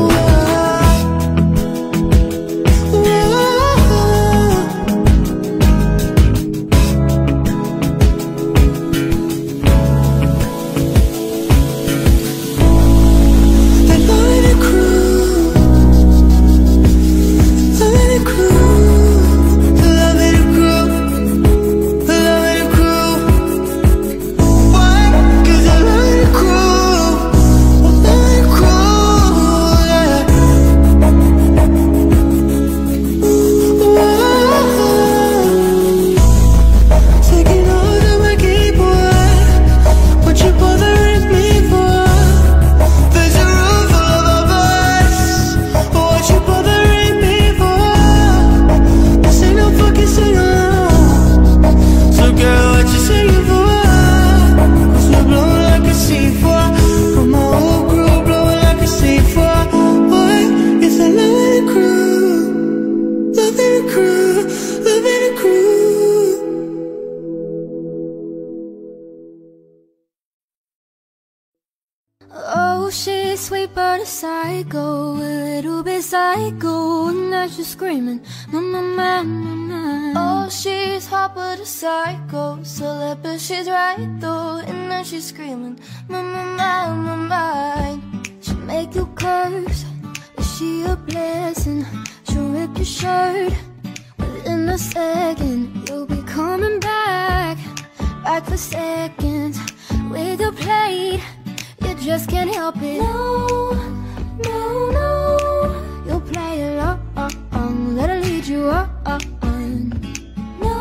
Oh, she's sweet but a psycho, a little bit psycho, and now she's screaming, mama, mama, mama. Oh, she's hot but a psycho, celeb but she's right though, and now she's screaming, mama, mama, mine. She'll make you curse, is she a blessing? She'll rip your shirt within a second. You'll be coming back for seconds with your plate. You just can't help it. No, no, no. You'll play along, let her lead you on. No,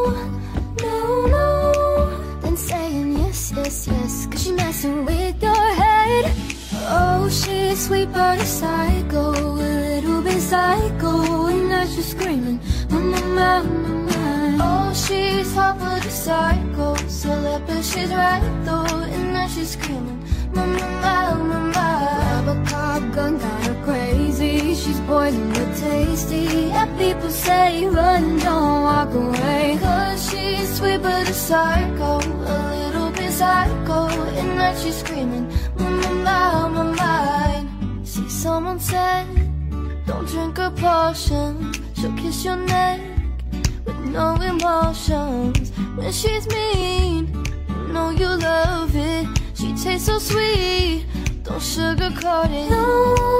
no, no. Then saying yes, yes, yes, 'cause she's messing with your head. Oh, she's sweet but a psycho, a little bit psycho, and now she's screaming, mama, mama, mama. Oh, she's hot but a psycho, celeb but she's right though, and now she's screaming, mama, mama, mama. Grab a cop gun, got her crazy. She's poison but tasty. Yeah, people say run, don't walk away, 'cause she's sweet but a psycho, a little bit psycho, and now she's screaming, mama, mama, mine. See, someone said, don't drink her potion. She'll kiss your neck with no emotions. When she's mean, you know you love it. She tastes so sweet, don't sugarcoat it. No,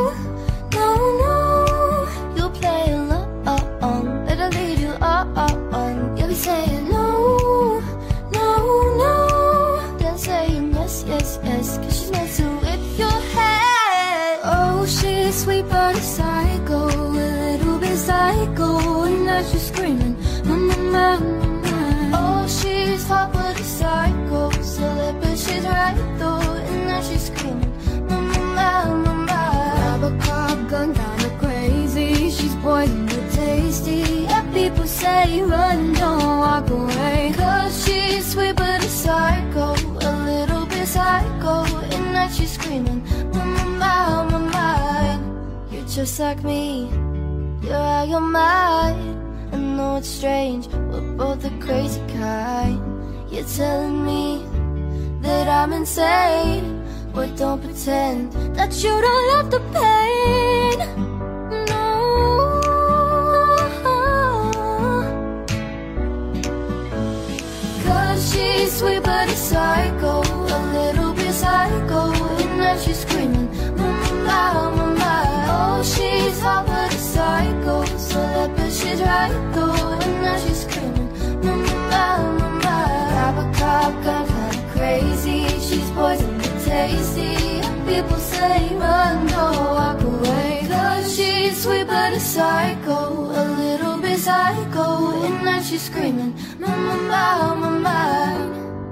no, no. You'll play along, let her lead you on. You'll be saying no, no, no. Then saying yes, yes, yes, 'cause she's messing with your head. Oh, she's sweet but a psycho, a little bit psycho, and now she's screaming, mama, mama, mama. Oh, she's hot but a psycho, celeb but she's right though, and now she's screaming, mama, mama, mama. Grab a cop gun, got her crazy. She's poison but tasty. Yeah, people say run, don't walk away, 'cause she's sweet but a psycho, a little bit psycho, and now she's screaming, mama, mama, mine. You're just like me, you're out your mind. I know it's strange, we're both the crazy kind. You're telling me that I'm insane, but don't pretend that you don't love the pain. No, 'cause she's sweet but a psycho, a little bit psycho, and now she's screaming, mama, mama, mama. Oh, she's hot but a psycho, celeb but she's right though, and now she's screaming, mama, mama. Grab a cop, got kinda crazy. She's poison but tasty. People say run, don't walk away. Cause she's sweet but a psycho, a little bit psycho. And now she's screaming, mama, mama.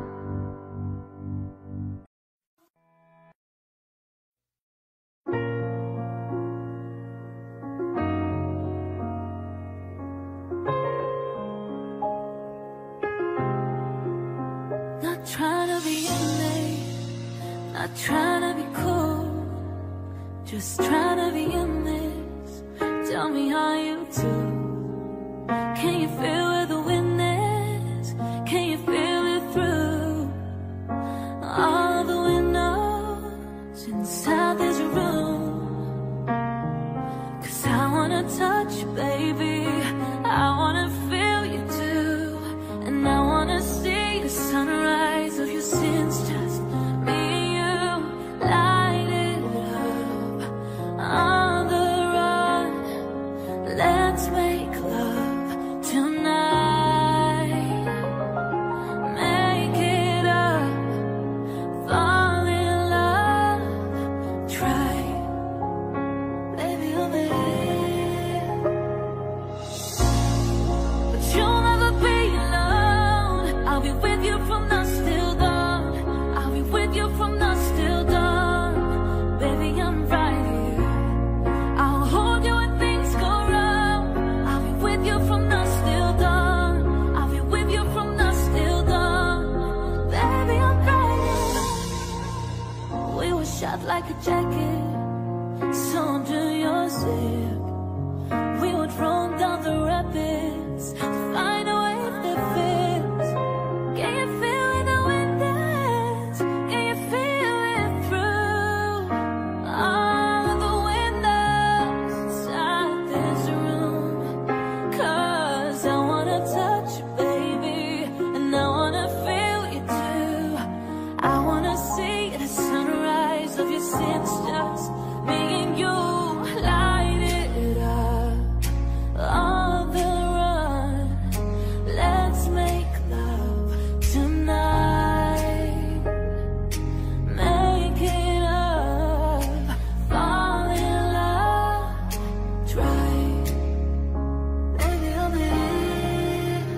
Not trying to be in there, not trying to be cool, just trying to be in this. Tell me how you do. Can you feel where the wind is? Can you feel it through all the windows inside this room? Cause I wanna touch you, baby, I wanna feel you too. And I wanna see the sunrise of your sins, just me and you, light it up on the run. Let's make love tonight, make it up, fall in love, try, baby, you'll be here. But you'll never be alone, I'll be with you from dusk till dawn. I'll be with you from dusk till dawn. Baby, I'm right here, I'll hold you when things go wrong. I'll be with you from dusk till dawn. I'll be with you from dusk till dawn. Baby, I'm right here. We were shot like a jacket, so under your zip. We would roll down the rapids to find a wave that fits. Can you feel where the wind is? Can you feel it through all of the windows inside this room? Cause I wanna touch you, baby, and I wanna feel you too. I wanna see the sunrise of your sins, just me and you, light it up on the run. Let's make love tonight, make it up, fall in love, try, baby, I'll be here.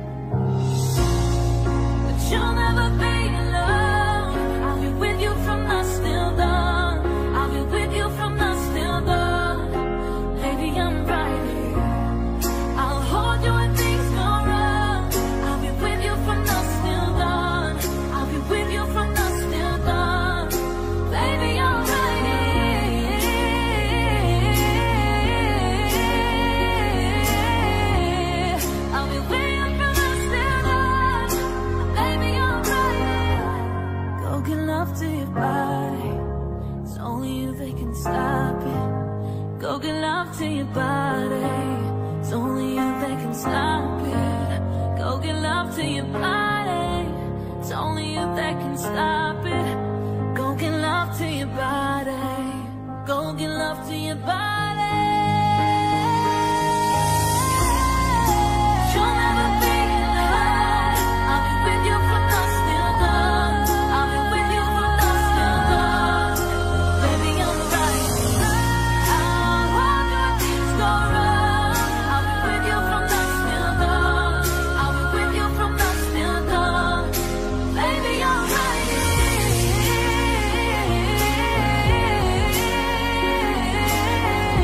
But you'll never be alone, I'll be with you from dusk till dawn. I'll be with you from dusk till dawn. Baby, I'm right here, I'll hold you when things go wrong. I'll be with you from dusk till dawn. I'll be with you from dusk till dawn. Baby, I'm right here, I'll be with you from dusk till dawn. Baby, I'm right here. Go get love to your body, it's only you that can stop it. Go get love to your body, it's only you that can stop it. Go get love to your body, it's only you that can stop it. Go get love to your body, go get love to your body. You'll never be alone, I'll be with you from dusk till dawn. I'll be with you from dusk till dawn. Baby, I'm right here, I'll hold you when things go wrong. I'll be with you from dusk till dawn. I'll be with you from dusk till dawn. Baby, I'm right here,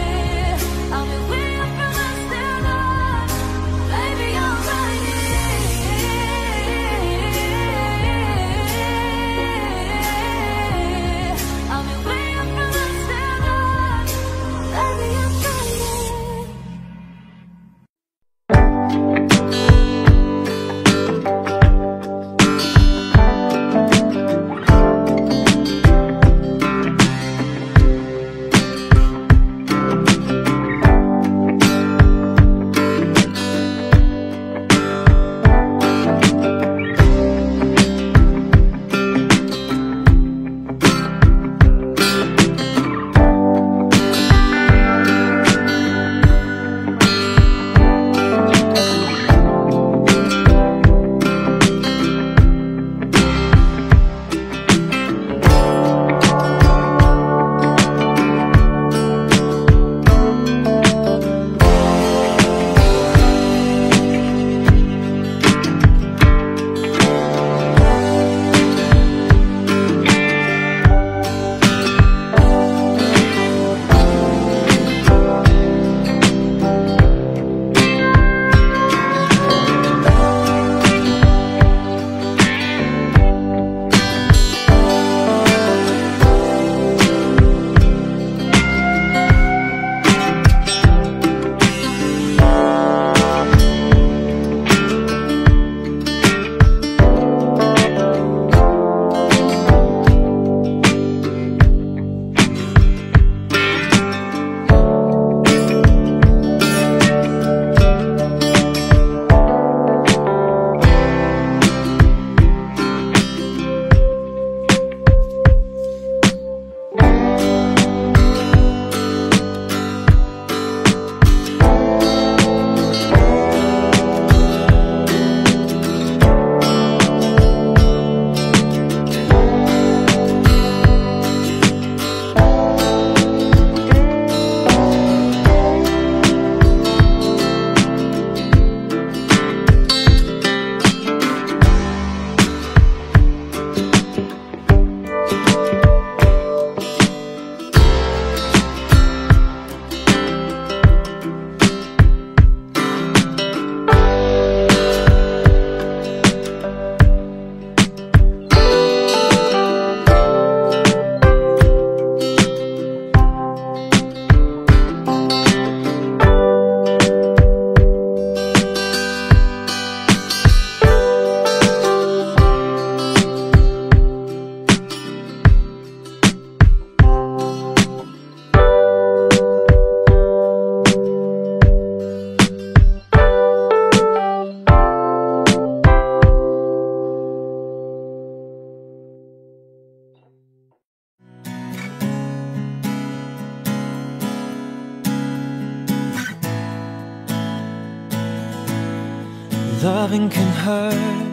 Loving can hurt.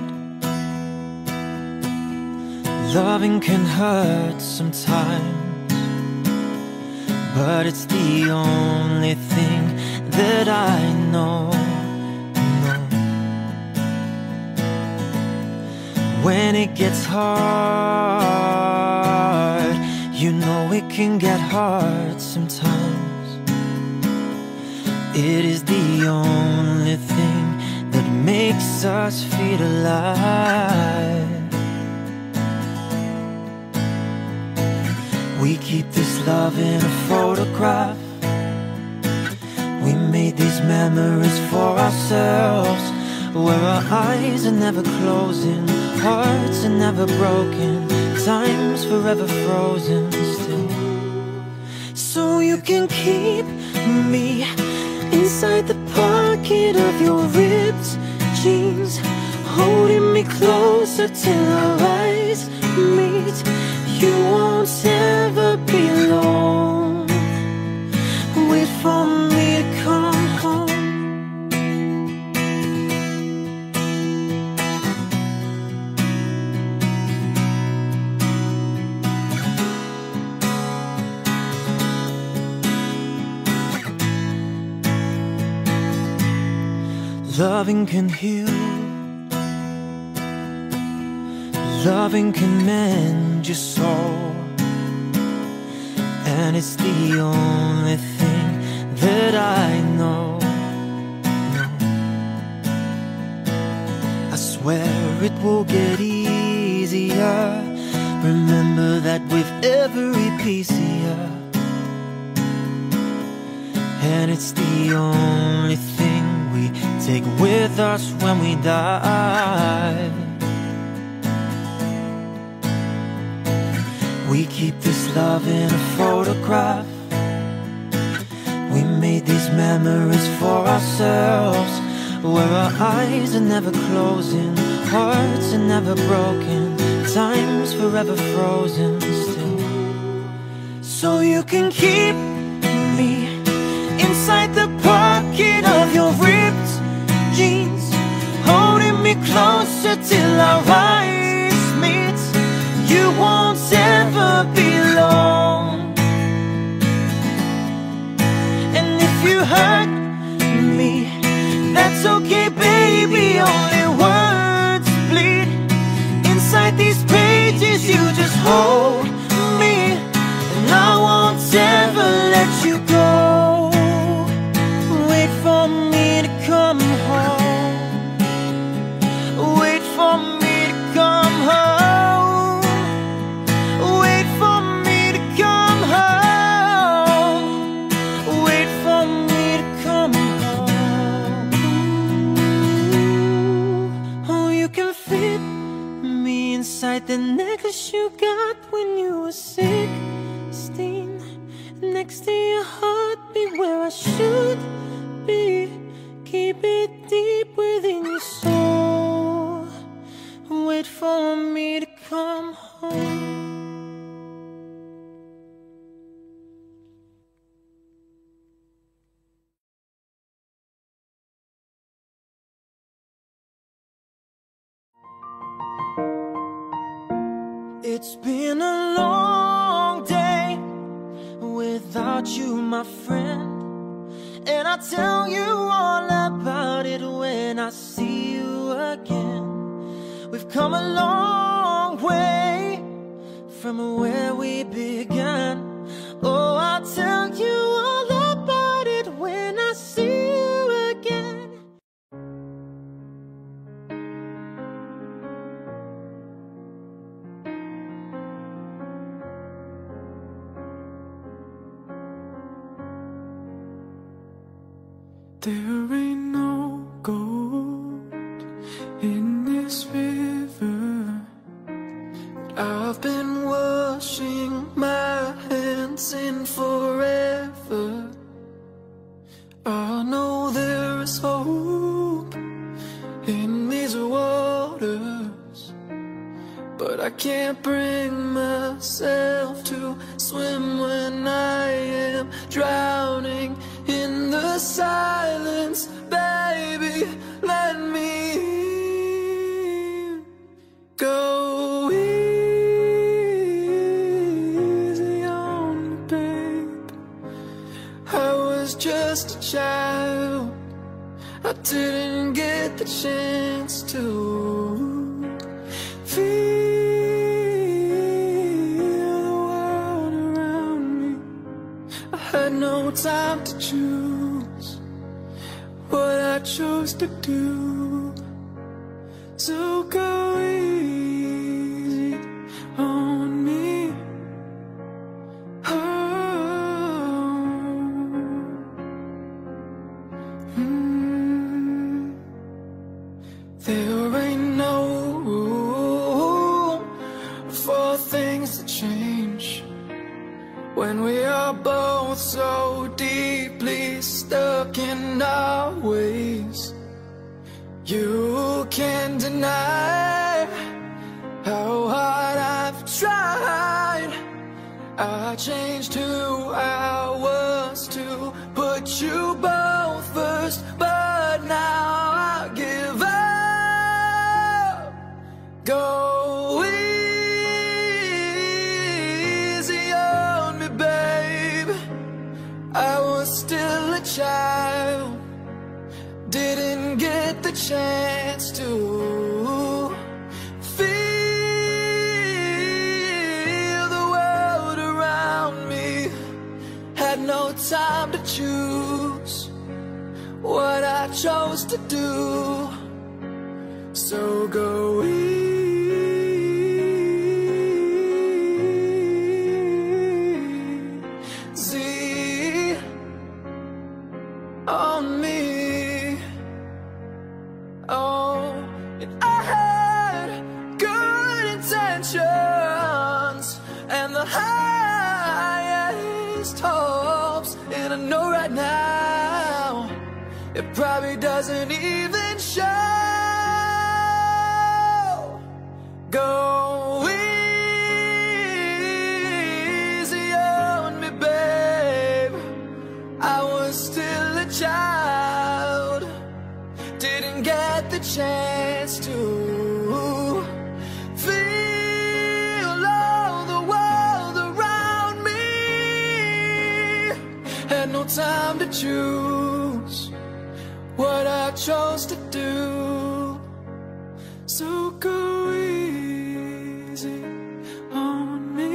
Loving can hurt sometimes, but it's the only thing that I know. When it gets hard, you know it can get hard sometimes. It is the only thing that makes us feel alive. We keep this love in a photograph. We made these memories for ourselves, where our eyes are never closing, hearts are never broken, time's forever frozen still. So you can keep me inside the pocket of your ripped jeans, holding me closer till our eyes meet. You won't ever be alone. Wait for me to come home. Loving can heal. Loving can mend your soul, and it's the only thing that I know. I swear it will get easier. Remember that with every piece of you, and it's the only thing we take with us when we die. We keep this love in a photograph. We made these memories for ourselves, where our eyes are never closing, hearts are never broken, time's forever frozen still. So you can keep me inside the pocket of your ripped jeans, holding me closer till our eyes meet. You won't ever be alone. And if you hurt me, that's okay, baby. Only words bleed inside these pages. You just hold me, and I won't ever let you go. Wait for me to come home. Wait for me to come home. The necklace you got when you were 16, next to your heartbeat where I should be. Keep it deep within your soul. Wait for me to come home. It's been a long day without you, my friend, and I'll tell you all about it when I see you again. We've come a long way from where we began. Oh, I'll tell you all about it when I see you again. There ain't no gold in this river, but I've been washing my hands in forever. I know there is hope in these waters, but I can't bring myself to swim when I am drowning in the silence. Baby, let me just a child. I didn't get the chance to feel the world around me. I had no time to choose what I chose to do. So go easy on me. There ain't no room for things to change when we are both so deeply stuck in our ways. You can't deny how hard I've tried. I changed who I was to put you both first, but now I give up. Go easy on me, babe. I was still a child, didn't get the chance to feel the world around me. Had no time to choose what I chose to do. So go easy on me. Oh, and I had good intentions and the highest hopes, and I know right now it probably doesn't even show. Go easy on me, babe. I was still a child, didn't get the chance to feel all the world around me. Had no time to choose what I chose to do. So go easy on me.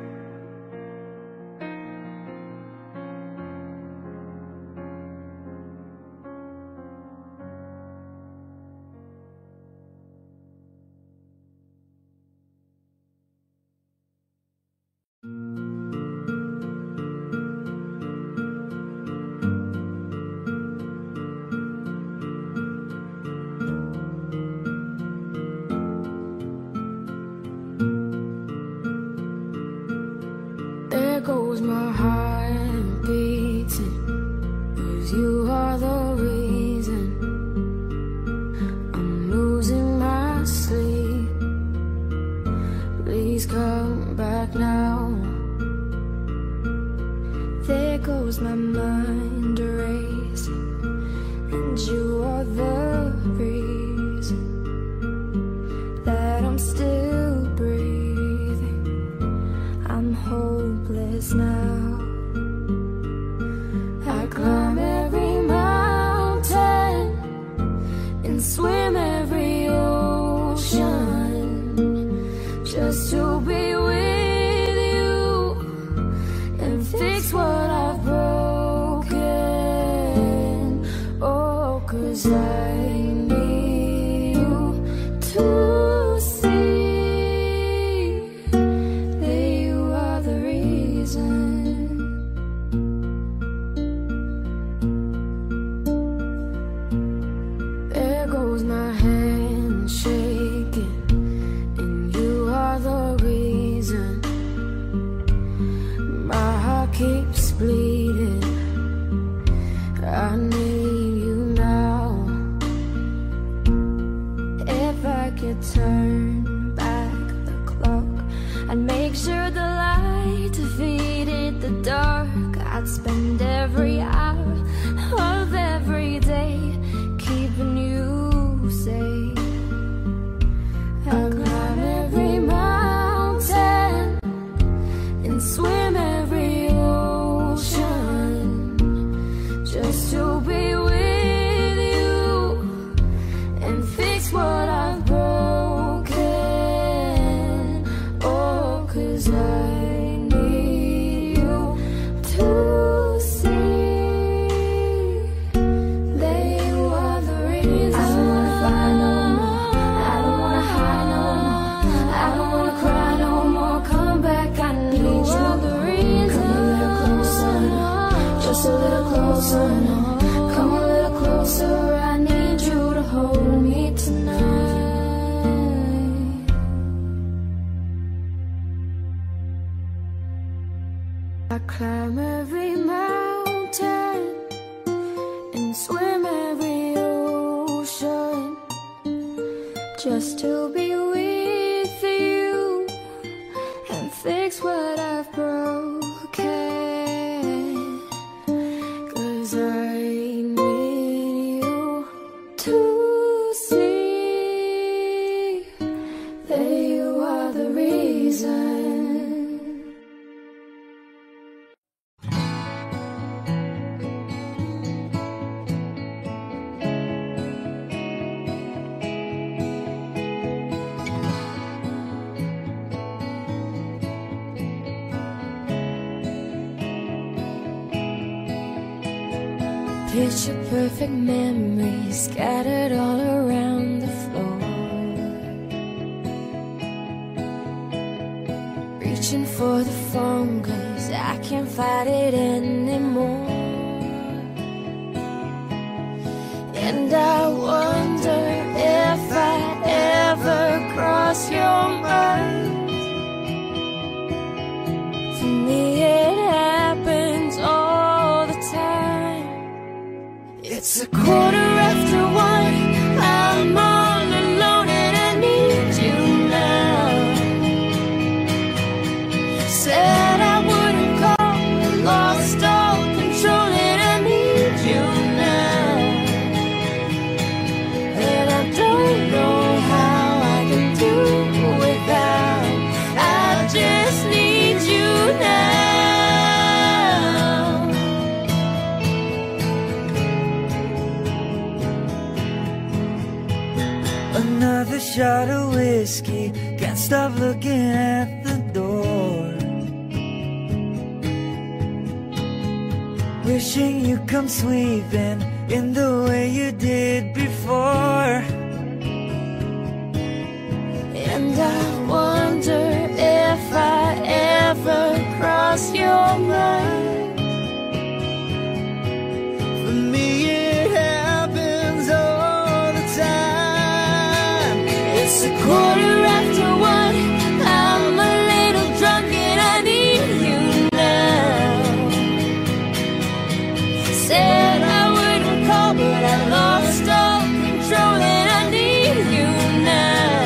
There goes my heart beating, 'cause you are the reason I'm losing my sleep. Please come back now. There goes my mind racing, and you are the reason that I'm still breathing. I'm hopeless now. I climb every mountain and swim every ocean just to be with you and fix what I've broken. Oh, 'cause I need you to my hand shaking, and you are the I climb every mountain and swim every ocean just to be with you and fix what I've broken. 'Cause I need you to see that you are the reason. Picture perfect memories scattered all around the floor, reaching for the phone 'cause I can't fight it anymore. And I wonder if I ever cross your mind. For me it happens all the time. It's 1:15, I'm all alone and I need you now. Said I wouldn't call, lost all control and I need you now. And I don't know how I can do without, I just need you now. Another shot of whiskey, can't stop looking at the door. Wishing you'd come sweeping in the way you did before. And I wonder if I ever cross your mind. For me it happens all the time. It's 1:15, I'm a little drunk and I need you now. Said I wouldn't call but I lost all control and I need you now.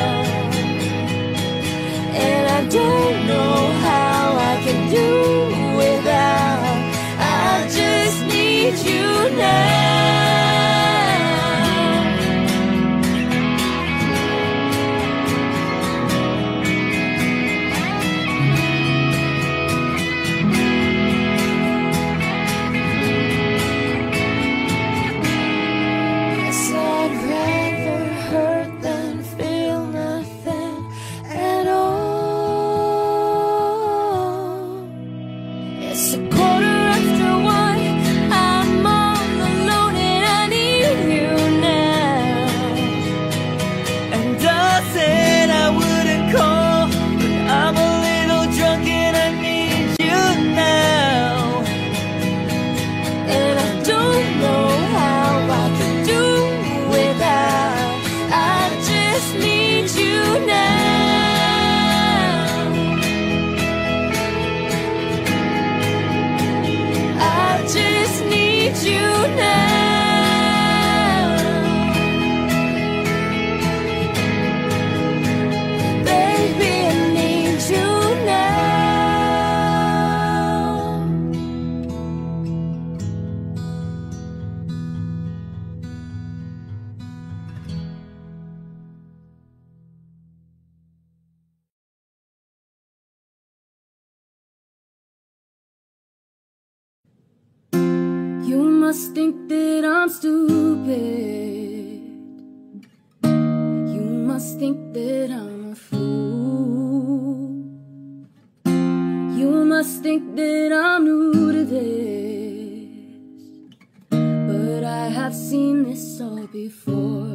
And I don't know how I can do without, I just need you now. Guess I'd rather hurt than feel nothing at all. It's 1:15, I'm all alone and I need you now. And I said I wouldn't call, but I'm a little drunk and I need you now. And I don't know how I can do without, I just need you now. I just need you now. Baby, I need you now. You must think that I'm stupid. You must think that I'm a fool. You must think that I'm new to this, but I have seen this all before.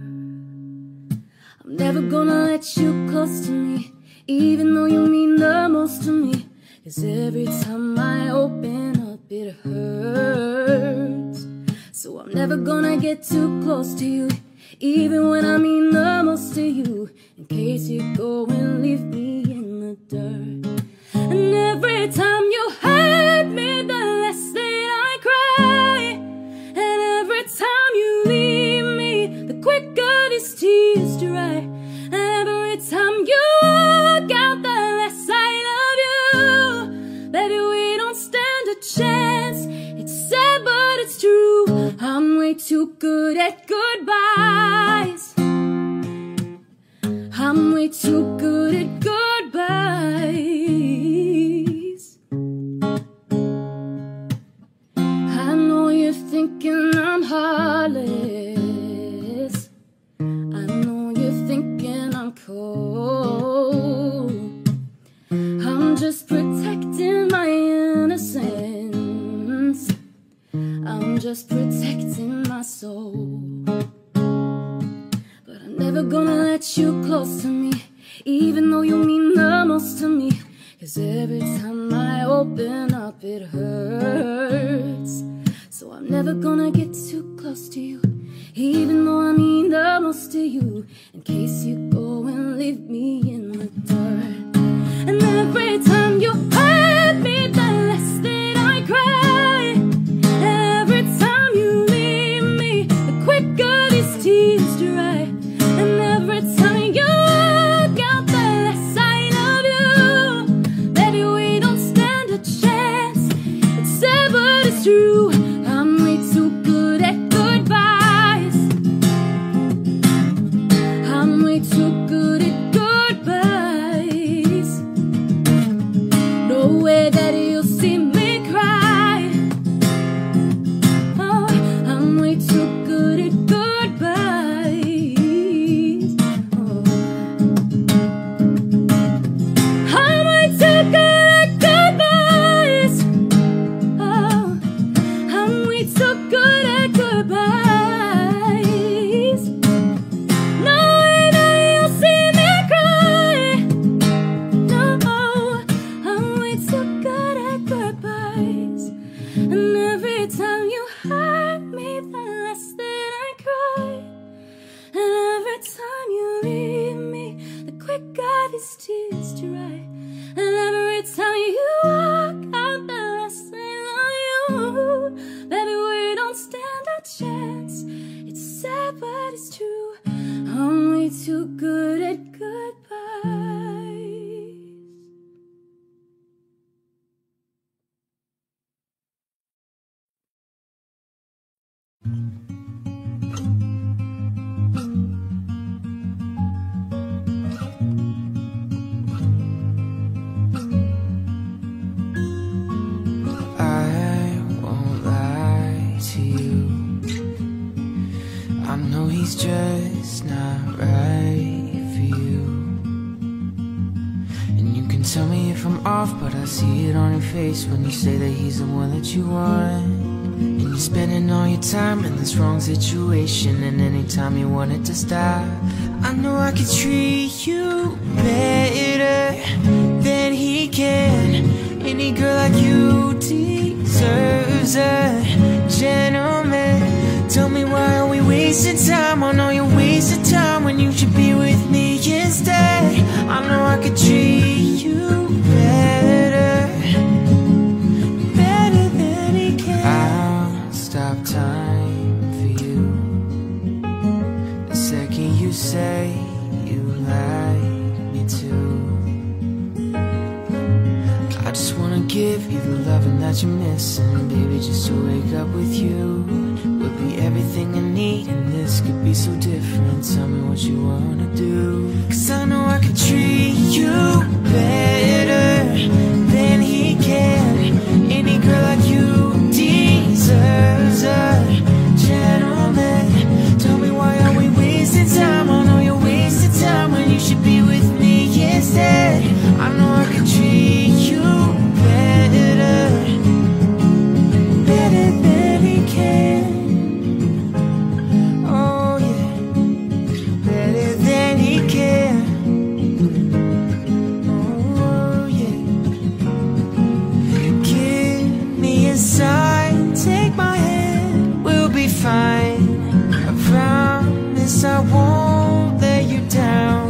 I'm never gonna let you close to me, even though you mean the most to me. 'Cause every time I open up it hurts. So I'm never gonna get too close to you, even when I mean the most to you, in case you go and leave me in the dirt. And every time you hurt good at goodbyes. I'm way too good at goodbyes. I know you're thinking I'm heartless. I know you're thinking I'm cold. I'm just protecting my innocence. I'm just protecting my soul. But I'm never gonna let you close to me, even though you mean the most to me. 'Cause every time I open up it hurts. So I'm never gonna get too close to you, even though I mean the most to you, in case you go and leave me in the dirt. And every time you hurt me, the less that I cry. Every time you leave me, the quicker these tears dry. And every time you walk out, the less I love you. Baby, we don't stand a chance. It's sad but it's true. I'm way too good at goodbyes. I'm way too good at goodbyes. No way that you'll see me cry. Oh, I'm way too good at goodbyes. Oh. I'm way too good at goodbyes. Oh, I'm way too good at goodbyes. No way that you'll see me cry. No, I'm way too good at goodbyes. And every time you hurt me, the less that I cry. And every time you leave me, the quicker these tears dry. And every time you walk out, the less I love you. Baby, we don't stand a chance. It's sad but it's true. I'm way too good at goodbyes. I won't lie to you. I know he's just not right for you. And you can tell me if I'm off, but I see it on your face when you say that he's the one that you want. And you're spending all your time in this wrong situation, and anytime you want it to stop, I know I could treat you better than he can. Any girl like you deserves a gentleman. Tell me why are we wasting time? I know you're wasting time when you should be with me instead. I know I could treat you better, better than he can. I'll stop time for you the second you say you like me too. I just wanna give you the loving that you're missing, baby, just to wake up with you would be everything I need, and this could be so different. Tell me what you wanna do, 'cause I know I can treat you better than he can. Any girl like you deserves a gentleman. Tell me why are we wasting time? I know you're wasting time when you should be with me instead. I know I can treat you better, better than he can. Oh yeah, better than he can. Oh yeah. Give me a sign, take my hand, we'll be fine. I promise I won't let you down.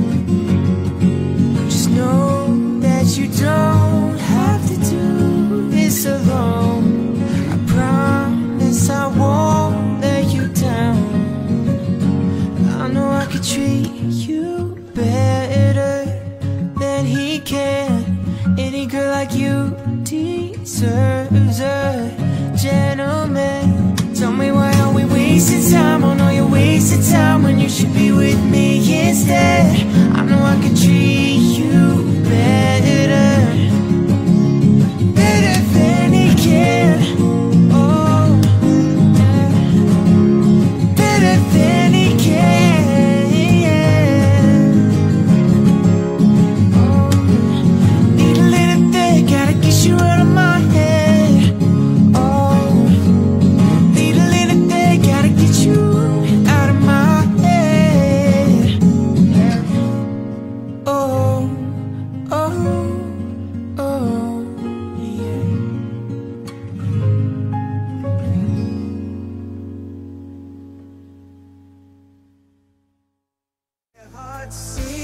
Just know that you don't have to do this alone. I promise I won't let you down. I know I could treat you better than he can. Any girl like you deserves a gentleman. Tell me why are we wasting time. Oh no, you're wasted time when you should be with me instead. I know I could treat you better, better than he can. Oh, yeah. Better than he can, yeah. Oh, need a little bit, gotta get you out of my head. Oh, need a little bit, gotta get you out of my head. Oh, oh, oh, yeah. Heart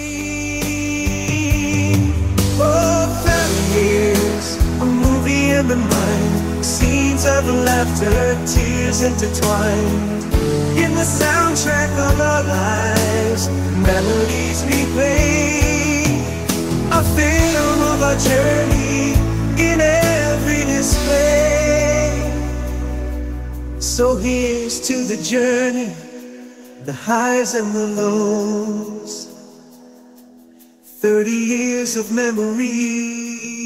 scene. Oh, 30 years, a movie in the mind. Scenes of laughter, tears intertwined. In the soundtrack of our lives, memories replay. A film of our journey in every display. So here's to the journey, the highs and the lows. 30 years of memories.